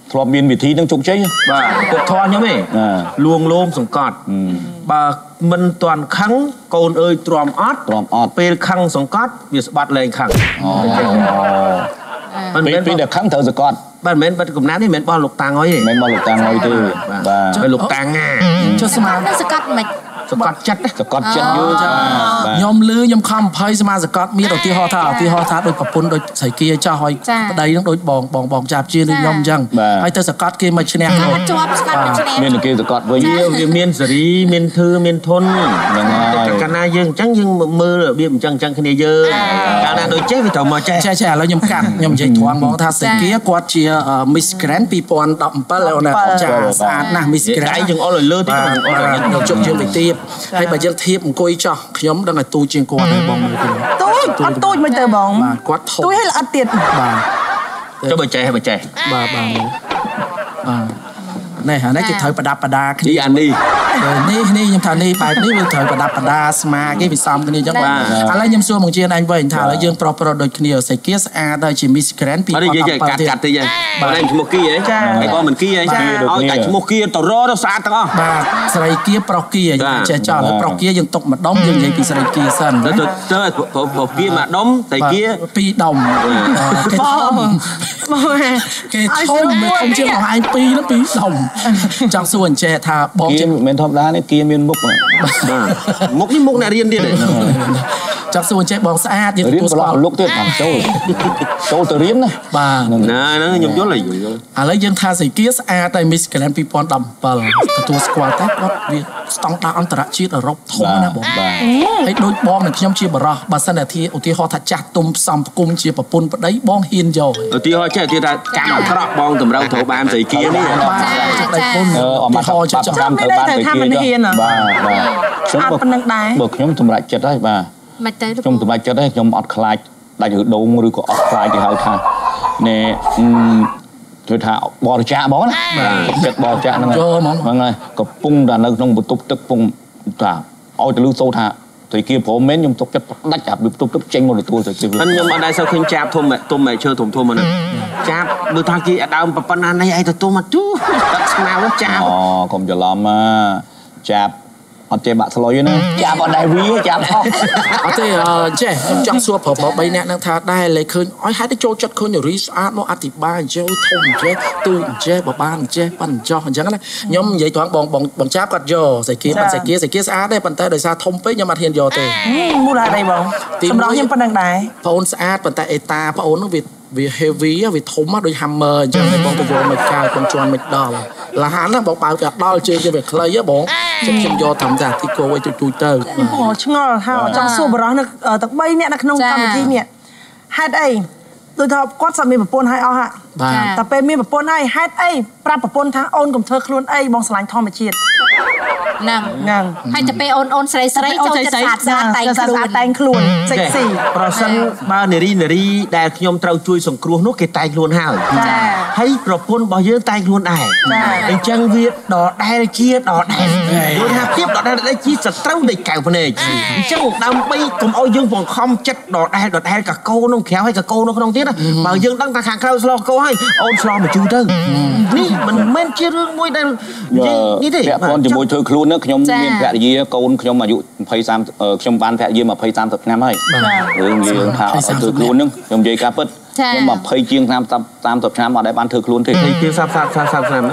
ធ្លាប់មានវិធីនឹងជោគជ័យបាទពុកធន់ខ្ញុំឯងលួងលោមសង្កត់បើមិនទាន់ខឹងកូនអើយទ្រាំអត់ទ្រាំអត់ពេលខឹងសង្កត់វាស្បាត់លែងខឹងអូមិនមែនពេលដែលខឹងត្រូវសង្កត់បាទមិនមែនបាត់កំណាត់នេះមិនមែនបោះលោកតាំងអុយទេមិនមែនបោះលោកតាំងអុយទេបាទពេលលោកតាំងណាចុះស្មាសង្កត់មិនសង្កត់ចិត្តសង្កត់ចិត្តយូរចាខ្ញុំលឺខ្ញុំខំភ័យស្មាសង្កត់មានឧទាហរណ៍ថាឧទាហរណ៍ថាដូចប្រពន្ធដូចស្រីគីចោះឲ្យប្តីនឹងដូចបងបងបងចាប់ជាដូចខ្ញុំអញ្ចឹងហើយទៅសង្កត់គេមកឈ្នះអត់ជាប់ស្កាត់មកឈ្នះមានគេសង្កត់វិញវាមានសេរីមានធឺមានធនហ្នឹងហើយកាលណាយើងអញ្ចឹងយើងមើលរបៀបអញ្ចឹងអញ្ចឹងគ្នាយើងកាលណាដូចចេះវាត្រូវមកចេះចេះចេះឥឡូវខ្ញុំកាត់ខ្ញុំនិយាយត្រង់ហ្មងថាស្រីគីគាត់ជា Miss Grand ពីរពាន់ដប់7អូនចាស្អាតណាស់ Miss Grand ដៃយើងអត់ឲ្យលើតិចយើងអត់ឲ្យយើងជប់យើងទៅទៀតហើយបើយើងធៀបអង្គុយចោះខ្ញុំដឹងតែទូជាងគាត់ហើយបងមើលគេទូចអត់ទូចមិនទៅបងបាទគាត់ធំទូចឲ្យល្អិតទៀតបាទចុះបើចេះបើចេះបាទបាទបាទនេះអានេះគេត្រូវប្រដាប់ប្រដាគ្នាអានេះនេះនេះខ្ញុំថានេះបែបនេះវាត្រូវប្រដាប់ប្រដាស្មាគេវាសំគ្នាអញ្ចឹងបាទឥឡូវខ្ញុំសួរមកជាអញវិញថាឥឡូវយើងប្រុសប្រុសដូចគ្នាស្អីគេស្អាតហើយជា Miss Grand ពីអត់និយាយកាត់កាត់តិចហ៎បងឯងឈ្មោះគីហ៎ចាហើយបងមិនគីហ៎ចាឲ្យតែឈ្មោះគីទៅរទៅស្អាតទាំងអស់បាទស្រីគីប្រុសគីយើងចេះចោលហើយប្រុសគីយើងទុកម្ដុំយើងនិយាយពីស្រីគីសិនទៅទៅប្រុសគីមួយដុំតែគីពីរដុំគេធំគេធំមិនធំជាងបងឯងពីរហ្នឹងពីរដុំចង់សួរអញ្ចេះថាបងជាមិនធម្មតានេះគៀមានមុខបាទមុខនេះមុខអ្នករៀនទៀតទេចង់សួរអញ្ចេះបងស្អាតយើងទទួលស្គាល់លោកទៀតតាមចូលចូលទៅរៀនណាបាទណាហ្នឹងខ្ញុំយល់ហើយយល់ឥឡូវយើងថាសៃគៀស្អាតតែ Miss Grand ពីរពាន់ដប់7ទទួលស្គាល់តែគាត់វាស្តង់ដារអន្តរជាតិអឺរ៉ុបធំណាបងបាទហើយដូចបងនិងខ្ញុំជាបរោះបើសិនតែឧទាហរណ៍ថាចាស់ទុំផ្សំផ្គុំជាប្រពន្ធប្តីបងហ៊ានយកឧទាហរណ៍ចេះទៀតថាចាំអាក្រក់បងតម្រូវត្រូវបានសៃគៀនេះបាទប្តីគុណអឺអមថាចាប់ចាំត្រូវបានទៅគេបាទបាទខ្ញុំប៉ុណ្្នឹងដែរបើខ្ញុំសម្រេចចិត្តហើយបាទមិនទៅខ្ញុំសម្រេចចិត្តហើយខ្ញុំអត់ខ្លាចដាច់ឬដូងឬក៏អត់ខ្លាចគេហៅថាណែជួយថាបរិច្ចាគហ្មងណាចិត្តបរិច្ចាគហ្នឹងហ្នឹងហើយកំពុងតែនៅក្នុងបន្ទប់ទឹកពងថាឲ្យទៅលឺសូថាទៅគៀព្រមមែនខ្ញុំទុកចិត្តដាច់អាបន្ទប់ទឹកចេញមកទទួលទៅខ្ញុំខ្ញុំអត់ដែរសូវឃើញចាប់ធំធំឈើធំធំហ្នឹងចាប់ដូចថាគេដើមប៉ុណ្ណានេះឯងទៅទុំមកទូទឹកស្មៅចាប់អូកុំច្រឡំណាចាប់អត់ចេះបាក់ស្លុយណាចាប់អត់ដែរវាចាប់អត់អត់ទេចេះខ្ញុំចង់សួរប្រុសប្រុស3នាក់ហ្នឹងថាដែរលេឃើញឲ្យហេតុតែចូលចិត្តឃើញរីស្អាតមកអធិប្បាយអញ្ចឹងធំអញ្ចេះទូអញ្ចេះបបានអញ្ចេះប៉ាន់ចោះអញ្ចឹងណាខ្ញុំនិយាយត្រង់បងបងបងចាប់គាត់យកស្អីគេប៉ាន់ស្អីគេស្អីគេស្អាតដែរប៉ុន្តែដោយសារធំពេកខ្ញុំអត់ហ៊ានយកទេមូលហេតុអីបងសម្រាប់ខ្ញុំប៉ុណ្្នឹងដែរប្អូនស្អាតប៉ុន្តែអេតាប្អូនហ្នឹងវាវា heavy វាធំដូច hammer អញ្ចឹងបងទៅយកមកកើបងជន់មិនដល់លះហានណាបងបើកតែដល់ជើងវាខ្លីហ៎បងខ្ញុំខ្ញុំយកតាមតាទីគោឲ្យទូទូទៅអូឆ្ងល់ថាចង់សួរបរោះនៅទាំង3នាក់នៅក្នុងកម្មវិធីនេះហេតុអីដូចថាគាត់សាប់មានប្រពន្ធហើយអស់ហ่ะតែពេលមានប្រពន្ធហើយហេតុអីប្រាប់ប្រពន្ធថាអូនកុំធ្វើខ្លួនអីបងឆ្លាញ់ធម្មជាតិហ្នឹងហ្នឹងហើយទៅពេលអូនអូនស្រីស្រីចូលចិត្តស្អាតស្អាតតែងខ្លួនតែងខ្លួនសេកស៊ីប្រសិនបើនារីនារីដែលខ្ញុំត្រូវជួយសង្គ្រោះនោះគេតែងខ្លួនហើយចាហើយប្រពន្ធរបស់យើងតែងខ្លួនដែរអញ្ចឹងវាដដែលជាដដែលយល់ថាភាពដដែលដែលជាសត្រូវនៃកៅភ្នែកអញ្ចឹងដើម្បីកុំឲ្យយើងបង្ខំចិត្តដដែលដដែលកកោក្នុងក្រៅហើយកកោនៅក្នុងទៀតបើយើងដឹងថាខាងក្រៅស្លោកោហើយអូនស្លោមកជូរទៅនេះមិនមែនជារឿងមួយដែលនេះទេពាក់ព័ន្ធជាមួយធ្វើខ្លួនខ្ញុំមានភរិយាកូនខ្ញុំអាយុ20 30ខ្ញុំបានភរិយា20 30ឆ្នាំហើយរឿងនិយាយថាឲ្យធ្វើខ្លួននឹងខ្ញុំនិយាយការពិតខ្ញុំ20ជាងឆ្នាំ30ឆ្នាំអត់ដែលបានធ្វើខ្លួនទេជាង30 30 30ឆ្នាំ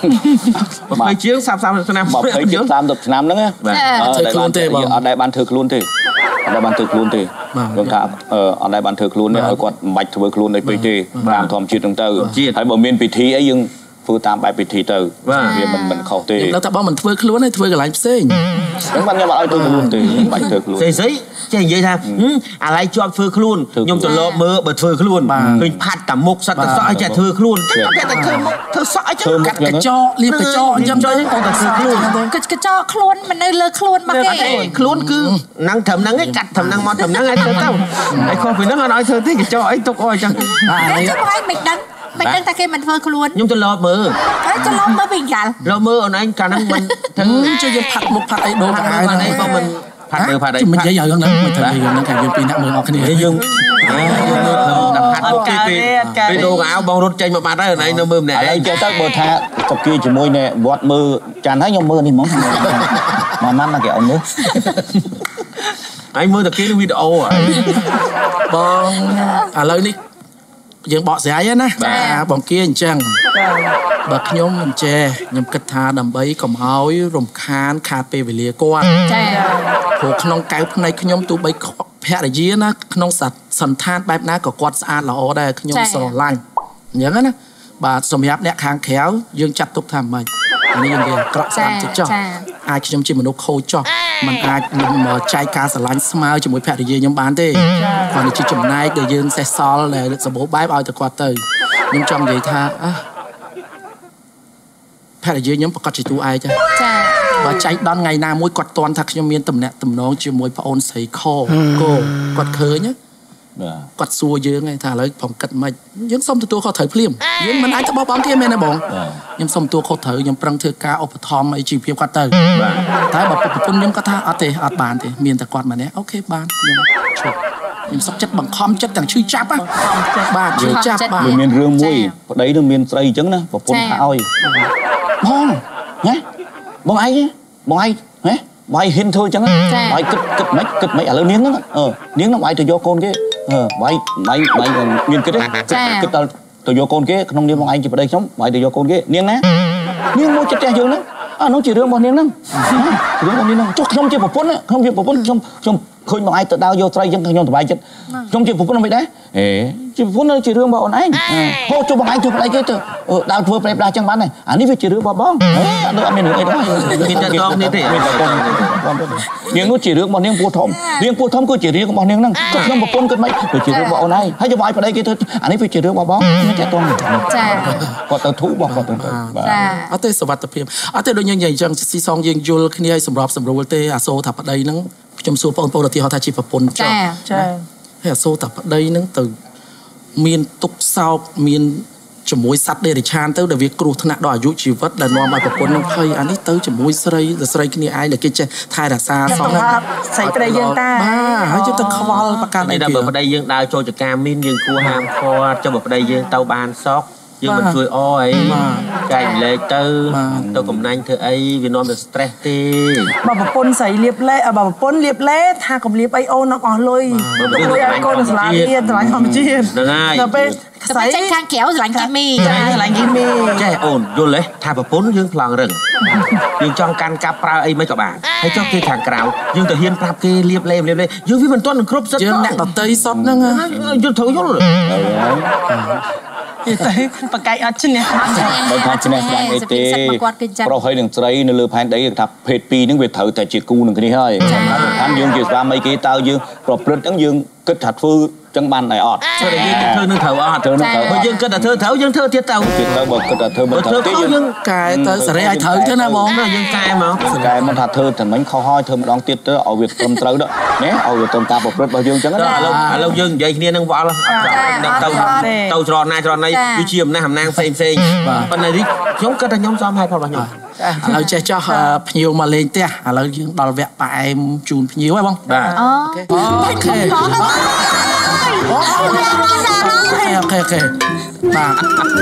20ជាង30 30ឆ្នាំ 20ជាង30ឆ្នាំហ្នឹងធ្វើខ្លួនទេបងអត់ដែលបានធ្វើខ្លួនទេអត់ដែលបានធ្វើខ្លួនទេខ្ញុំថាអត់ដែលបានធ្វើខ្លួនទេឲ្យគាត់មិនបាច់ធ្វើខ្លួនអីពេកទេតាមធម្មជាតិហ្នឹងទៅហើយបើមានពិធីអីយើងធ្វើតាមបែបពិធីទៅវាមិនមិនខុសទេខ្ញុំថាបើមិនធ្វើខ្លួនទេធ្វើកន្លែងផ្សេងខ្ញុំបានខ្ញុំអត់ឲ្យធ្វើខ្លួនទេបាច់ធ្វើខ្លួនស្អីស្អីចេះនិយាយថាអាឡ័យជាប់ធ្វើខ្លួនខ្ញុំទៅលបមើលបើធ្វើខ្លួនឃើញផាត់តាមុខសត្វតសក់ឲ្យចេះធ្វើខ្លួនតែតែតែធ្វើមុខធ្វើសក់ឲ្យចេះកាត់កញ្ចក់លាបកញ្ចក់អញ្ចឹងទៅអូតែធ្វើខ្លួនកញ្ចក់ខ្លួនមិននៅលើខ្លួនមកគេខ្លួនគឺហ្នឹងត្រឹមហ្នឹងឯងកាត់ត្រឹមហ្នឹងមកត្រឹមហ្នឹងឲ្យធ្វើទៅហើយខុសពីហ្នឹងអត់ឲ្យធ្វើទេកញ្ចក់អីទុកអស់អញ្ចឹងហើយចុះហើយមិនដឹងមិនដឹងតែគេមិនធ្វើខ្លួនខ្ញុំទៅលបមើលហើយទៅលបមើលពីកាលលបមើលអូនឯងកាលហ្នឹងមិនធ្វើជួយយើងផាត់មុខផាត់អីដូរទៅហើយហ្នឹងឯងក៏មិនផាត់មើលផាត់អីមិននិយាយឲ្យហ្នឹងមិនត្រូវនិយាយហ្នឹងតែយើងពីរអ្នកមើលអស់គ្នាយើងយើងមើលដល់ផាត់អូខេពេលពេលដូងអាវបងរត់ចេញមកបាត់ហើយណៃនៅមើលម្នាក់ឯងចេះទៅបើថាចកីជាមួយនេះវត្តមើលចាន់ហើយខ្ញុំមើលនេះហ្មងមកម៉ាន់ណាគេឲ្យមើលឯងមើលតែគេវីដេអូបងឥឡូវនេះយើងបកស្រាយណាបងគៀអញ្ចឹងបើខ្ញុំមិនចេះខ្ញុំគិតថាដើម្បីកុំឲ្យរំខានខាតពេលវេលាគាត់ចាព្រោះក្នុងកៅភ្នែកខ្ញុំទោះបីភរិយាណាក្នុងសន្តានបែបណាក៏គាត់ស្អាតល្អដែរខ្ញុំស្រឡាញ់អញ្ចឹងណាបាទសម្រាប់អ្នកខាងក្រៅយើងចាត់ទុកថាមិននេះយើងនិយាយអាក្រក់ស្ដាប់ទៅចោះអាចខ្ញុំជាមនុស្សខូចចោះมันអាចចែកការស្រឡាញ់ស្មើជាមួយភរិយាខ្ញុំបានទេគាត់នេះជាចំណែកដែលយើងសេះសល់ដែលសម្បូរបែបឲ្យទៅគាត់ទៅខ្ញុំចង់និយាយថាអះភរិយាខ្ញុំប្រកាសជាទូឯងចាចាបើចែកដល់ថ្ងៃណាមួយគាត់តន់ថាខ្ញុំមានតំណែងតំណងជាមួយប្អូនស្រីខគោគាត់ឃើញណាគាត់សួរយើងថាឥឡូវผมគិតមិនយើងសុំទទួលខុសត្រូវភ្លាមយើងមិនអាចទៅបោះបង់គ្នាមែនទេបងខ្ញុំសុំទទួលខុសត្រូវខ្ញុំប្រឹងធ្វើការឧបត្ថម្ភឲ្យជីវភាពគាត់ទៅតែបើប្រពន្ធខ្ញុំគាត់ថាអត់ទេអត់បានទេមានតែគាត់ម្នាក់អូខេបានខ្ញុំឈប់ខ្ញុំសុខចិត្តបង្ខំចិត្តទាំងឈឺចាប់ហ៎បាទឈឺចាប់បាទមានរឿងមួយប្តីនឹងមានស្រីអញ្ចឹងណាប្រពន្ធថាឲ្យបងណាបងឯងបងឯងណាបាយហ៊ានធ្វើអញ្ចឹងបាយគិតគិតមិនគិតមិនឥឡូវនាងហ្នឹងអឺនាងហ្នឹងបាយទៅយកកូនគេអឺបាយបាយបាយមានគិតទេគិតដល់ទៅយកកូនគេក្នុងនាមបងឯងជាប្តីខ្ញុំបាយទៅយកកូនគេនាងណានាងមកចិត្តផ្ទះយើងហ្នឹងអានោះជារឿងរបស់នាងហ្នឹងរឿងរបស់នាងហ្នឹងចុះខ្ញុំជាប្រពន្ធខ្ញុំជាប្រពន្ធខ្ញុំខ្ញុំឃើញបងឯងទៅដើរយកត្រីអញ្ចឹងខ្ញុំសប្បាយចិត្តខ្ញុំជាប្រពន្ធមិនដែរហេជាប្រពន្ធជារឿងរបស់អូនឯងហូចុះបងឯងធ្វើប្តីគេទៅដើរធ្វើប្រេផ្លាអញ្ចឹងបានដែរអានេះវាជារឿងរបស់បងអត់អត់មានរឿងអីទេមានតែតងនេះទេមានតែតងនាងនោះជារឿងរបស់នាងពូធំនាងពូធំគឺជារឿងរបស់នាងហ្នឹងខ្ញុំប្រពន្ធគិតមិនគឺជារឿងរបស់អូនឯងហើយយកវាយប្តីគេទៅអានេះវាជារឿងរបស់បងមានតែតងចាគាត់ទៅធូបបងគាត់ទៅបាទអត់ទេសុវត្ថិភាពអត់ទេដូចយើងនិយាយអញ្ចឹងស៊ីសងយើងយល់គ្នាឲ្យសម្របសម្រួលទេអាសូរថាប្តីហ្នឹងខ្ញុំសួរបងប្អូនឧទាហរណ៍ថាជាប្រពន្ធចុះចាហើយអាសូរថាប្តីហ្នឹងទៅមានទុកសោកមានជាមួយសត្វដេរិឆានទៅដែលវាគ្រោះថ្នាក់ដល់អាយុជីវិតដែលនាំឲ្យប្រពន្ធនឹងភ័យអានេះទៅជាមួយស្រីស្រីគ្នាឯងដែលគេចេះថែរក្សាសោះហ្នឹងស្រីប្តីយើងតាបាទហើយយើងទៅខ្វល់ប្រកាន់អីដល់បើប្តីយើងដើរចូលចការមីនយើងគួរហាមឃាត់ចុះបើប្តីយើងទៅបានសោកយើងមិនជួយអអីចែកលេខទៅទៅកំណាញ់ធ្វើអីវានាំទៅ stress ទេបើប្រពន្ធស្រីលៀបលេបើប្រពន្ធលៀបលេថាកុំលៀបអីអូននឹងអស់លុយទៅលុយឲ្យកូនទៅសាលារៀនឆ្លាញ់ធម្មជាតិហ្នឹងហើយដល់ពេលស្រីចេញខាងក្រៅឆ្លាញ់គីមីចាឆ្លាញ់គីមីចេះអូនយល់ទេថាប្រពន្ធយើងប្លង់រឹងយើងចង់កាន់កាប់ប្រើអីមិនក៏បានហើយចុះគេខាងក្រៅយើងទៅហ៊ានប្រាប់គេលៀបលេលៀបលេយើងវាមិនទាន់នឹងគ្រប់សិទ្ធិយើងអ្នកដតីសុតហ្នឹងយល់ត្រូវយល់តែបកាយអត់ឈ្នះបើថាឈ្នះស្ដាយអីទេប្រុសហើយនឹងស្រីនៅលើផែនដីគេថាភេទពីរហ្នឹងវាត្រូវតែជាគូនឹងគ្នាហើយសំខាន់យើងជាស្វាមីគេតើយើងប្រព្រឹត្តហ្នឹងយើងគិតថាធ្វើចឹងបានដែរអត់ធ្វើយើងធ្វើនឹងត្រូវអត់ធ្វើនឹងត្រូវបើយើងគិតថាធ្វើត្រូវយើងធ្វើទៀតទៅទៀតទៅបើគិតថាធ្វើមិនត្រូវទេយើងកែទៅសេរីឲ្យត្រូវទៅណាបងយើងកែមកកែមកថាធ្វើតែមិញខុសហើយធ្វើម្ដងទៀតទៅឲ្យវាត្រឹមត្រូវដល់ណាឲ្យវាត្រឹមការប្រព្រឹត្តរបស់យើងចឹងណាឥឡូវឥឡូវយើងនិយាយគ្នានឹងវល់ទៅទៅច្រណណាច្រណណីវាជាអំណះអំណាងផ្សេងផ្សេងប៉ុន្តែនេះខ្ញុំគិតថាខ្ញុំសមហេតុផលរបស់ខ្ញុំឥឡូវចេះចោះភ្ញៀវមកលេងផ្ទះឥឡូវយើងដល់វគ្គប៉ែមជូនភ្ញៀវហ៎បងបាទអូខេអូខេអូខេអូខេបាទ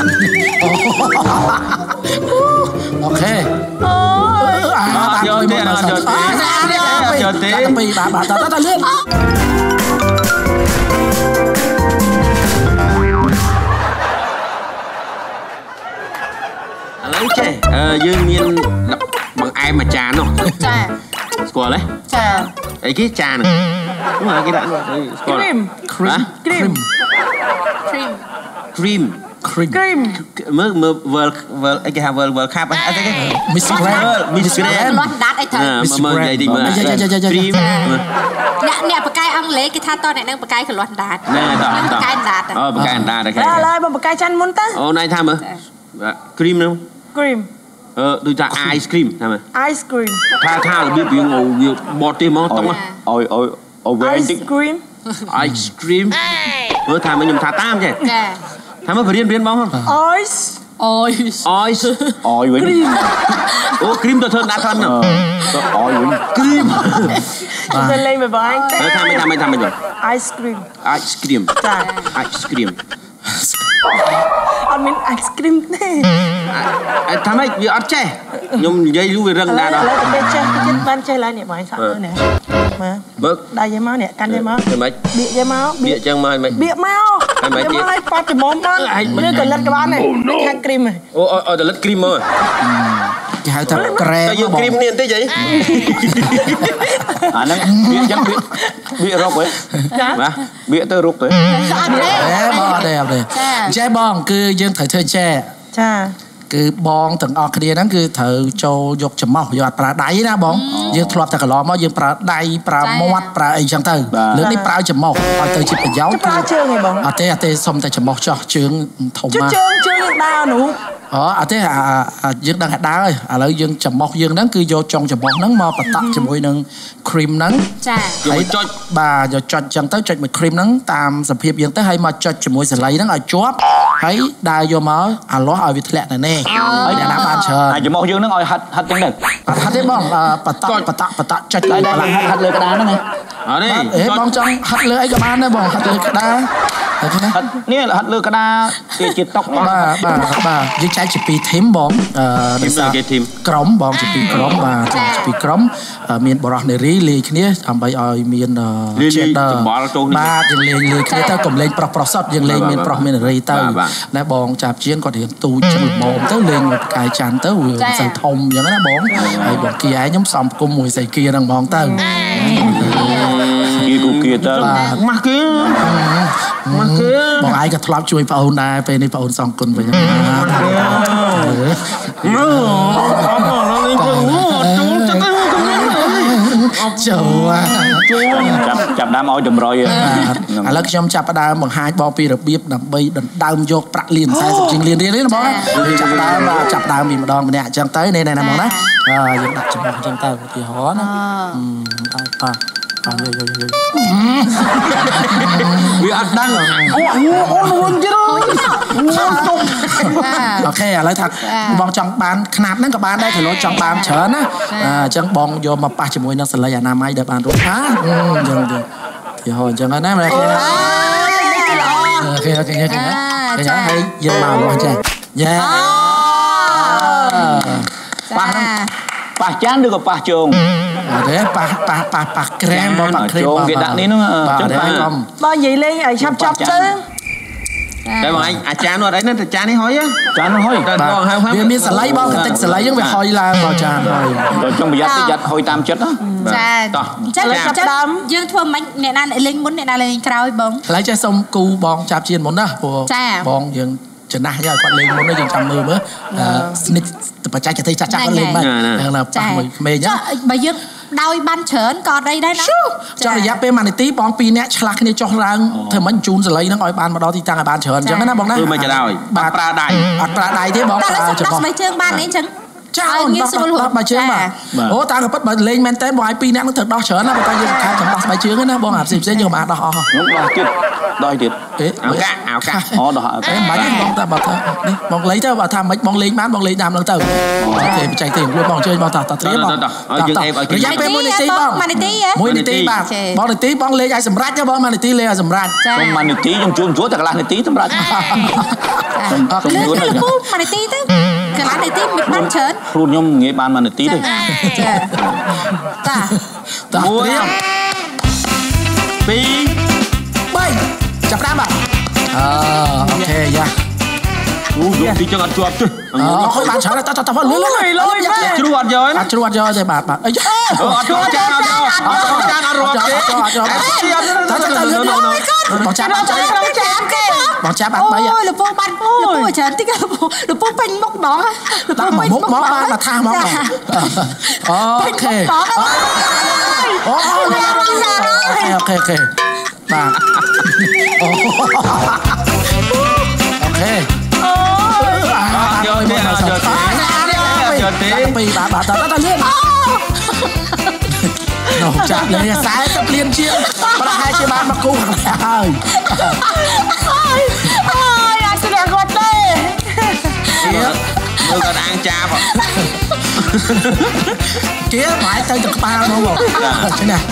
អូខេអូយកទេយកទេយកទេពីបាទបាទតើតើលឿនឥឡូវចេះយើងមានបង្អែមមួយចាននោះចាស្គាល់ទេចាអីគេចានហ្នឹងគេដាក់នោះស្គាល់ cream cream cream cream cream cream មើលមើល world world អីគេហៅ world world cup អីគេ Miss Grand Miss Grand លាស់ដាត់អីទៅមើលនិយាយតិចមើល cream អ្នកអ្នកបកាយអង់គ្លេសគេថាតអ្នកនឹងបកាយកលាស់ដាត់ណែតបកាយដាត់អូបកាយដាត់អូខេឥឡូវបើបកាយចាន់មុនទៅអូនឯងថាមើល cream នោះ cream អឺដូចថា ice cream ថាមើល ice cream ថាថារបៀបវាវាបត់ទេហ្មងតោះឲ្យឲ្យឲ្យវែងតិច ice cream ice cream មើលថាខ្ញុំថាតាមចេះចាថាមើលបរៀនបរៀនបង ice ice ice ឲ្យវិញអូគ្រីមទៅធ្វើណាត់ហ្នឹងទៅអោយវិញគ្រីមទៅលេងបបាយទេថាមិនថាមិនថាមិន ice cream ice cream ចា ice cream អត់មាន ice cream ទេថាម៉េចវាអត់ចេះខ្ញុំនិយាយយូរវារឹងដែរដល់ឥឡូវទៅចេះទៀតបានចេះឡើយនេះបងសាក់មើលនេះមើលបើដៃយាយមកនេះកាន់យាយមកមិនម៉េចបៀកយាយមកបៀកចឹងមកមិនបៀកមកមិនម៉េចទៀតមកប៉ាត់ចំមុំមកនេះទៅលិតក្បាលនេះខាងគ្រីមអូអូទៅលិតគ្រីមមកគេហៅថាក្រែទៅយកគ្រីមនេះបន្តិចហីអាហ្នឹងបៀកចឹងបៀកបៀករកហ៎បាទបៀកទៅរកទៅអត់ទេបងអត់ទេអត់ទេចេះបងគឺយើងត្រូវធ្វើចេះចាគឺបងទាំងអស់គ្នាហ្នឹងគឺត្រូវចូលយកច្រមុះយកអត់ប្រើដៃណាបងយើងធ្លាប់តែកន្លងមកយើងប្រើដៃប្រើមាត់ប្រើអីចឹងទៅលើកនេះប្រើច្រមុះឲ្យទៅជាប្រយោជន៍ប្រើជើងហ៎បងអត់ទេអត់ទេសុំតែច្រមុះចោះជើងធំមកជើងជើងយើងដើរនោះអូអត់ទេយើងដឹងថាដើរហើយឥឡូវយើងច្រមុះយើងហ្នឹងគឺយកចុងច្រមុះហ្នឹងមកបតក់ជាមួយនឹង cream ហ្នឹងចាហើយចុចបាទយកចុចចឹងទៅចុចមួយ cream ហ្នឹងតាមសភាពយើងទៅហើយមកចុចជាមួយសលៃហ្នឹងឲ្យជាប់ហើយដើរយកមកអាលាស់ឲ្យវាធ្លាក់ទៅនេះហើយអ្នកណាបានច្រើនហើយច្រមុះយើងហ្នឹងឲ្យហាត់ហាត់ចឹងទៅអត់ហាត់ទេបងបតក់បតក់បតក់ចុចទៅដែរហាត់លើក្តារហ្នឹងអត់ទេអេបងចង់ហាត់លើអីក៏បានដែរបងហាត់លើក្តារហាត់នេះហាត់លើក្តារគេជាតុកបាទបាទបាទយើងចែកជាពីរធីមបងអឺដោយសារគេធីមក្រុមបងជាពីរក្រុមបាទជាពីរក្រុមមានបរោះនារីលេងគ្នាដើម្បីឲ្យមាន gender បាទយើងលេងលេងគ្នាទៅកុំលេងប្រុសប្រុសសុទ្ធយើងលេងមានប្រុសមាននារីទៅតែបងចាប់ជាងគាត់រៀងទូចចឹងល្មមទៅលេងមួយផ្កាយច័ន្ទទៅវាមិនសូវធំចឹងណាបងហើយបងគីឯងខ្ញុំសំគុំមួយសៃគីហ្នឹងបងទៅគីគូគីទៅម៉ាស់គេម៉ាស់គេបងឯងក៏ធ្លាប់ជួយប្អូនដែរពេលនេះប្អូនសងគុណវិញណាចូលចាប់ចាប់ដើមឲ្យតម្រុយឥឡូវខ្ញុំចាប់ដើមបង្ហាញបងពីរបៀបដើម្បីដណ្ដើមយកប្រាក់លានខ្សែសជាងលានរៀលនេះណាបងចាប់ដើមចាប់ដើមពីម្ដងម្នាក់អញ្ចឹងទៅនេះណាបងណាយើងដាក់ចំហអញ្ចឹងទៅឧទាហរណ៍ណាបាទបាទអើយយយយវាអត់ដឹងអូអូអូនទៀតអូខេឥឡូវថាបងចង់បានຂណាត់ហ្នឹងក៏បានដែរគីឡូចង់បានច្រើនណាអញ្ចឹងបងយកមកប៉ះជាមួយនឹងសលៃអនាម័យដែលបានរួចថាអញ្ចឹងទៅទីហោអញ្ចឹងណាមែនទេអូខេអូខេអូខេចាហើយយើងមកលោះចាយ៉ាប៉ះហ្នឹងប៉ះចានឬក៏ប៉ះជើងអត់ទេប៉ះប៉ះប៉ះប៉ះក្រែមបងប៉ះក្រែមបងគេដាក់នេះហ្នឹងចឹងប៉ះកុំបងនិយាយលេងឲ្យឆាប់ចាប់ជើងតែបងឯងអាចារ្យនោះអត់អីណាតែចាននេះហុយចាននោះហុយតែបងហៅហៅវាមានសលៃបងកតិចសលៃហ្នឹងវាហុយឡើងបងចានហុយដល់ចង់ប្រយ័ត្នតិចយ៉ាត់ហុយតាមចិត្តណាចាតោះចឹងចាប់ដើមយើងធ្វើមិនអ្នកណាលេងមុនអ្នកណាលេងក្រោយបងឥឡូវចេះសុំគូបងចាប់ជៀនមុនណាព្រោះបងយើងចំណាស់យកគាត់លេងមុននេះយើងចាំមើលមើលស្និចបច្ចេកទេសចាស់ចាស់គាត់លេងមកហ្នឹងណាប៉ះមួយក្មេងចាបើយើងដោយបានច្រើនក៏អត់អីដែរណាចុះរយៈពេលមួយនាទីបងពីរនាក់ឆ្លាស់គ្នាចុះឡើងធ្វើមិនជូនសលៃហ្នឹងឲ្យបានមកដល់ទីតាំងឲ្យបានច្រើនអញ្ចឹងណាបងណាគឺមិនក៏ដោយបាទប្រើដៃអត់ប្រើដៃទេបងប្រើចំពោះស្បែកជើងបានទេអញ្ចឹងចៅដោះដោះស្បែកជើងបាទអូតាមក៏ពិតបើលេងមែនតើបងឲ្យពីរនាក់នឹងត្រូវដោះច្រើនណាបើតែយើងខាតចំដោះស្បែកជើងណាបងអាផ្សេងផ្សេងយើងមិនអាចដោះអស់ខ្ញុំដោះទៀតដោះទៀតអេអោកាអោកាអូដោះអោកាមិនបាច់បងតែបើថានេះបងលេងទៅបើថាមិនបងលេងបានបងលេងតាមនឹងទៅអូខេបច្ចេកទេសខ្លួនបងអញ្ជើញបងតោះតត្រៀមបងឲ្យយើងអេបឲ្យរយៈពេលមួយនាទីបងមួយនាទីមួយនាទីបាទបងនាទីបងលេងឲ្យសម្រេចបងមួយនាទីលេងឲ្យសម្រេចខ្ញុំមួយនាទីខ្ញុំជួនជួនតែកន្លះនាទីសម្រាប់ខ្ញុំជួនមួយនាទីទៅកន្លះនាទីមិនបានច្រើនខ្លួនខ្ញុំងាយបានមួយនាទីទេចាតាតាមួយពីរបីចាប់តាមបាទអឺអូខេយ៉ាអូយកទីចឹងអត់ជាប់ទេអូខេបានច្រើនតតតលុយលុយលុយជ្រួតយកអត់ជ្រួតយកទេបាទបាទអីអត់ជ្រួតចានអត់យកអត់ចានអត់រត់ទេអត់យកតតតលុយបងចាប់បងចាប់បងចាប់គេបងចាប់បាត់បីអូលពូបានលពូច្រើនតិចលពូលពូពេញមុខហ្មងលពូពេញមុខហ្មងបានមកថាហ្មងអូខេអូអូខេអូខេអូខេបាទអូខេអូយកទេយកទេយកទេពីបាទបាទតើតើលឿននោះចាក់លេងខ្សែទៅព្រៀនជាប្រហែលជាបានមកគូហើយអូយអត់ស្គាល់គាត់ទេម Tôi còn ăn cha mà. Kia phải tới từ ba đúng không? Thế này.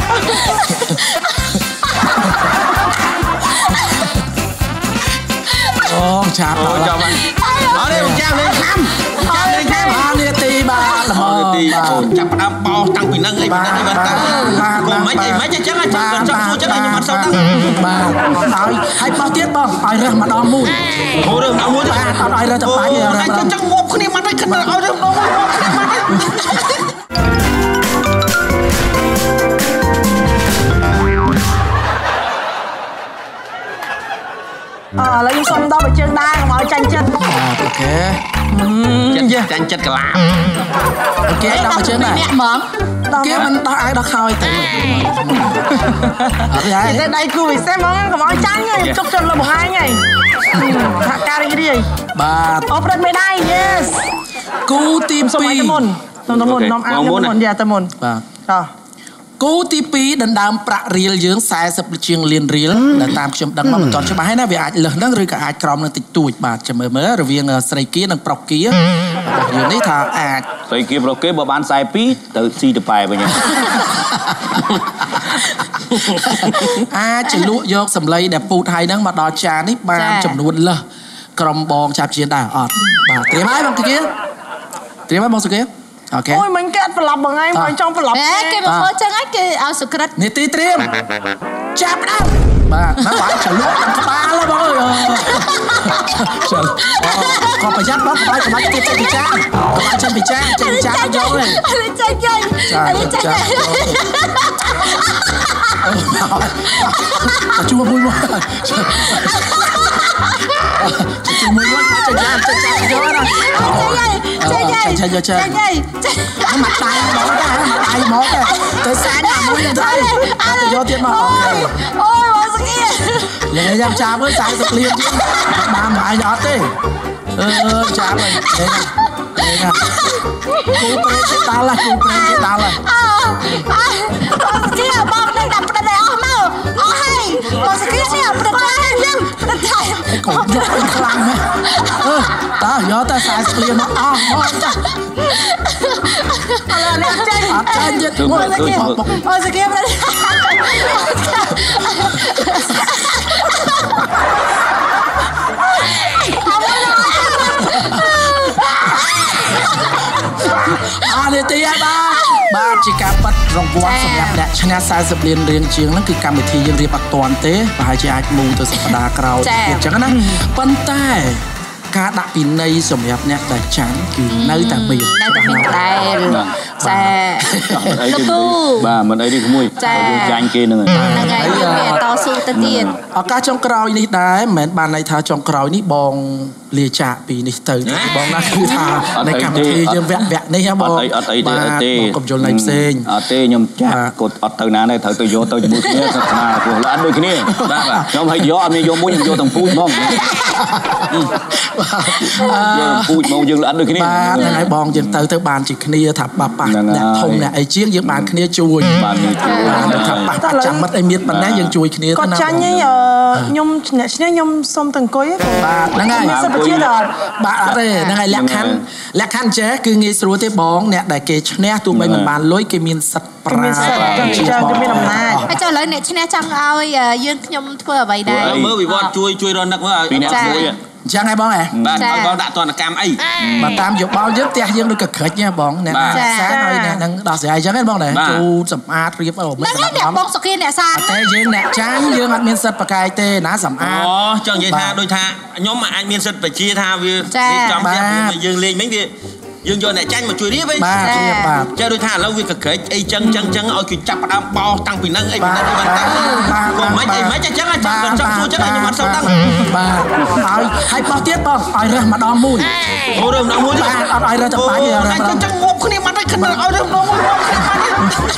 Ô, chạp Ôi, cho bạn. Đó đây, cha lên khám. Cha lên khám. Ba lia ti ba là mơ. Chạp đám bao tăng quỷ nâng ấy. Ba, ba, ba. Còn mấy ấy, mấy chắc là chắc chắc thua chắc là nhưng mà sao tăng. Ba, nói, hãy bao tiết bông. Ôi rừng mà đo mùi. Ôi rừng đo mùi. Ba, nói rừng tập bá nhiều. Ôi, anh chắc ngộp cái này mặt ấy. Ôi rừng đo mùi. Ngộp cái này mặt ấy. Ờ, lấy xong đâu mà chân đai mà tranh chân. À, ok. Chết, tranh chết cả làm. Ok, đâu mà chân này. Mẹ mởm. Kia mình đo ai đo khôi từ. Ở đây. Đây đây cô bị xem món của món tranh nha, chúc chân là một hai ngày. Hạ ca đi đi. Ba. Open bên đây, yes. Cú tim Xong pi. ai môn. Xong nó môn, nó ăn nó môn, dạ tao môn. Ba. Rồi. គូទីពីរដណ្ដើមប្រាក់រៀលយើង40ជាងលានរៀលដែលតាមខ្ញុំដឹងមកមិនទាន់ច្បាស់ហើយណាវាអាចលើសហ្នឹងឬក៏អាចក្រោមនឹងតិចតួចបាទចាំមើលមើលរវាងស្រីគៀនិងប្រុសគៀរបស់យើងនេះថាអាចស្រីគៀប្រុសគៀបើបាន42ទៅស៊ីទៅប៉ែវិញអាចលក់យកសម្លៃដែលពូតហើយហ្នឹងមកដល់ចាននេះបានចំនួនលើសក្រុមបងចាប់ជាដែរអត់បាទត្រៀមហើយបងគៀត្រៀមហើយបងសុគៀOk. Ôi mình kết phải lọc bằng anh, mình trong phải lọc. Ê, cái mà phô chân ấy kì ao sực rít. Nè tí triêm. Chạp đâm. Bà, nó phải trở lụa tầm ba lên bố ơi. Còn phải dắt bóc, phải phải chân chân bị trang. Còn phải chân bị trang, chân bị trang vô này. Lên chân chân. Lên chân chân. Chua mùi mùi. Chua mùi mùi, chân trang, chân trang vô này. Chân chân vô chân. Nó mặt tay mỏ cái, nó mặt tay mỏ cái. Tới sáng là mũi lên thấy. Tôi vô tiếp mà. Ôi, ôi, sao kia. Vậy em chào với sáng sực liên chứ. Bà mãi giọt đi. Ờ, chào rồi. Đây nè. Đây nè. Cú prê cái tao là, cú prê cái tao là. Ôi, kia bông đang đập ra đây ôm đâu. Ôi hay. Ôi, sao kia xe bật ra nhưng. Bật ra. Cái cổ nhục cái khăn này. Ờ, tao nhớ tao sáng sực liên nó. Ờ, thôi cha. Ờ, lên chân. Ờ, chân chứ. Ôi, sao kia. Ôi, sao kia bật ra. À đi tí á ba. Ba chỉ cả bắt rong vốnសម្រាប់អ្នកឆ្នះ40លានរៀលជាងហ្នឹងគឺកម្មវិធីយើងរៀបអត់ទាន់ទេប្រហែលជាអាចមូលទៅសប្តាហ៍ក្រោយទៀតអញ្ចឹងណាប៉ុន្តែការដាក់ពិន័យសម្រាប់អ្នកដែលចាញ់គឺនៅតែមាននៅតែមានដែរចាលោកគ្រូបាទមិនអីទេក្មួយយើងចាញ់គេហ្នឹងហើយហ្នឹងហើយយើងមានតស៊ូទៅទៀតឱកាសចុងក្រោយនេះដែរមិនមែនបានន័យថាចុងក្រោយនេះបងលាចាកពីនេះទៅបងណាគឺថានៅកម្មវិធីយើងវគ្គវគ្គនេះបងអត់អីអត់អីទេអត់ទេកុំយល់ន័យផ្សេងអត់ទេខ្ញុំចាក់គាត់អត់ទៅណាទេត្រូវទៅយកទៅជាមួយគ្នាសាសនាព្រោះល្អដូចគ្នាបាទខ្ញុំឲ្យយកអត់មានយកមួយខ្ញុំយកទាំងពូជហ្មងយើងពូជមកយើងល្អដូចគ្នាបាទហ្នឹងហើយបងយើងទៅទៅបានជាគ្នាថាបាប៉ះអ្នកធំអ្នកអីជាងយើងបានគ្នាជួយបានគ្នាជួយថាប៉ះចាំមិត្តអីមានប៉ុណ្ណេះយើងជួយគ្នាគាត់ចាញ់ឯងខ្ញុំអ្នកឈ្នះខ្ញុំសុំទៅអង្គុយបាទហ្នឹងហើយសុំទៅទៀតអត់បាទអត់ទេហ្នឹងហើយលក្ខខណ្ឌលក្ខខណ្ឌចេះគឺងាយស្រួលទេបងអ្នកដែលគេឈ្នះទោះបីមិនបានលុយគេមានសិទ្ធិប្រើមានសិទ្ធិចាគេមានអំណាចហើយចុះឥឡូវអ្នកឈ្នះចង់ឲ្យយើងខ្ញុំធ្វើអ្វីដែរមើលវិវត្តជួយជួយរនឹកមើលពីអ្នកមួយអញ្ចឹងហើយបងហ៎បាទបងដាក់ទណ្ឌកម្មអីបាទតាមយោបល់យើងផ្ទះយើងដូចកក្រិចណាបងអ្នកអាសាហើយអ្នកនឹងដោះស្រាយអញ្ចឹងហ្នឹងបងណាជូតសម្អាតរៀបអូមិនអ្នកបងសុខៀនអ្នកសាតែយើងអ្នកចាញ់យើងអត់មានសិទ្ធិប្រកែកទេណាសម្អាតអូចង់និយាយថាដូចថាខ្ញុំអាចមានសិទ្ធិបជាថាវាចំចាប់យើងលេងមិញវាយើងយកអ្នកចាញ់មកជួយរៀបវិញបាទបាទចេះដូចថាឥឡូវវាកក្រិចអីចឹងចឹងចឹងឲ្យគេចាប់ផ្ដើមបោតាំងពីនឹងអីពីនឹងអីបានតាំងក៏មិនអីមិនចឹងចឹងអាចចាប់ចាប់សួរចឹងខ្ញុំអត់សូវដឹងបាទហើយហើយបោះទៀតបងឲ្យរើសម្ដងមួយអូរើសម្ដងមួយបាទអត់ឲ្យរើទៅបាច់ទេរើម្ដងចឹងងប់គ្នាមកតែគ្នាឲ្យរើម្ដងមួយងប់គ្នាមក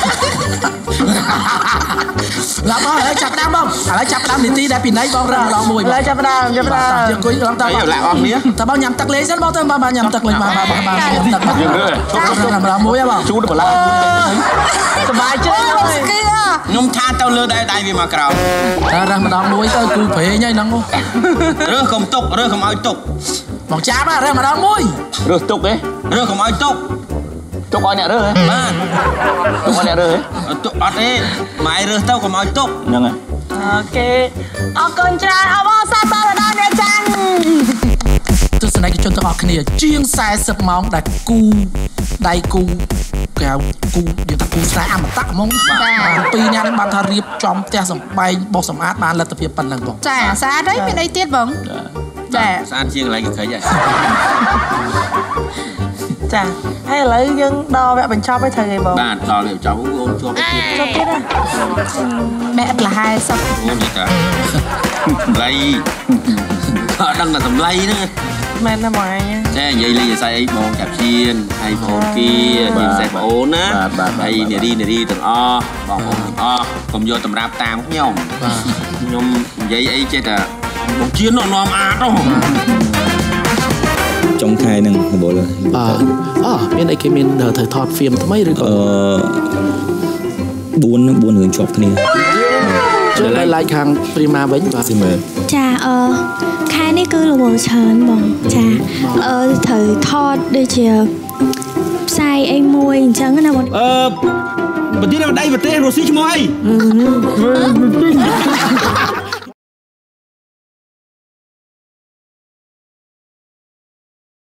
ឡាបងហើយចាប់ដើមបងឥឡូវចាប់ដើមនីតិដែលពីណៃបងរើម្ដងមួយឥឡូវចាប់ដើមចាប់ដើមយើងអង្គុយរងតើបងឡាអស់គ្នាតើបងញ៉ាំទឹកលេងសិនបងទៅបងញ៉ាំទឹកលេងមកបងបងញ៉ាំទឹកមកយើងរើជុំរំមួយបងជូតបន្លាសบายចិត្តហើយខ្ញុំថាទៅលើដៃដៃវាមកក្រោមតែរើសម្ដងមួយទៅគូព្រេងហើយហ្នឹងរើសកុំទុករើសកុំឲ្យទុកบอกจ้ามาเรื่องมาดอนมุ้ยរើសទុកទេរើកុំឲ្យទុកទុកឲ្យអ្នករើសហ៎បាទទុកឲ្យអ្នករើសហ៎ទុកអត់ទេម៉ែរើសទៅកុំឲ្យទុកហ្នឹងហើយអូខេអរគុណច្រើនអបអរសាទរដល់អ្នកចាន់ទស្សនិកជនទាំងអស់គ្នាជាងสี่สิบម៉ោងដែលគូដៃគូកៅគូយើងថាគូស្រែអមតៈហ្មងបាទពីរនាក់នេះបានថារៀបចំផ្ទះសំបែងបោសសម្អាតបានលទ្ធភាពប៉ុណ្ណឹងបងចាស្អាតហើយមានអីទៀតបងចាស្អាតជាងកន្លែងកង្កេចហើយចាហើយឥឡូវយើងដល់វគ្គបញ្ចប់ហើយត្រូវទេបងបាទដល់វាចប់អូនជាប់ទៀតចប់ទៀតហ៎បែកលហែសោះអូននិយាយថាសម្លៃអត់ដឹងតែសម្លៃហ្នឹងមែនណាបងឯងចានិយាយលេងអាស័យអីបងចាប់ឈៀនហើយបងគៀនិយាយផ្សេងបងអូនណាហើយនារីនារីទាំងអស់បងប្អូនទាំងអស់កុំយកតម្រាប់តាមខ្ញុំខ្ញុំនិយាយអីចេះតែបងជៀននាំអាតហ៎ចុងខែហ្នឹងបបលបាទអូមានអីគេមានត្រូវថតហ្វៀមថ្មីឬក៏អឺbốn bốnរឿងជាប់គ្នាជួយឲ្យ like ខាង Prima វិញបាទស៊ីមើលចាអឺខែនេះគឺរវល់ច្រើនបងចាអឺត្រូវថតដូចជាផ្សាយអីមួយអញ្ចឹងណាបងអឺបើទីនៅដៃប្រទេសរុស្ស៊ីឈ្មោះអី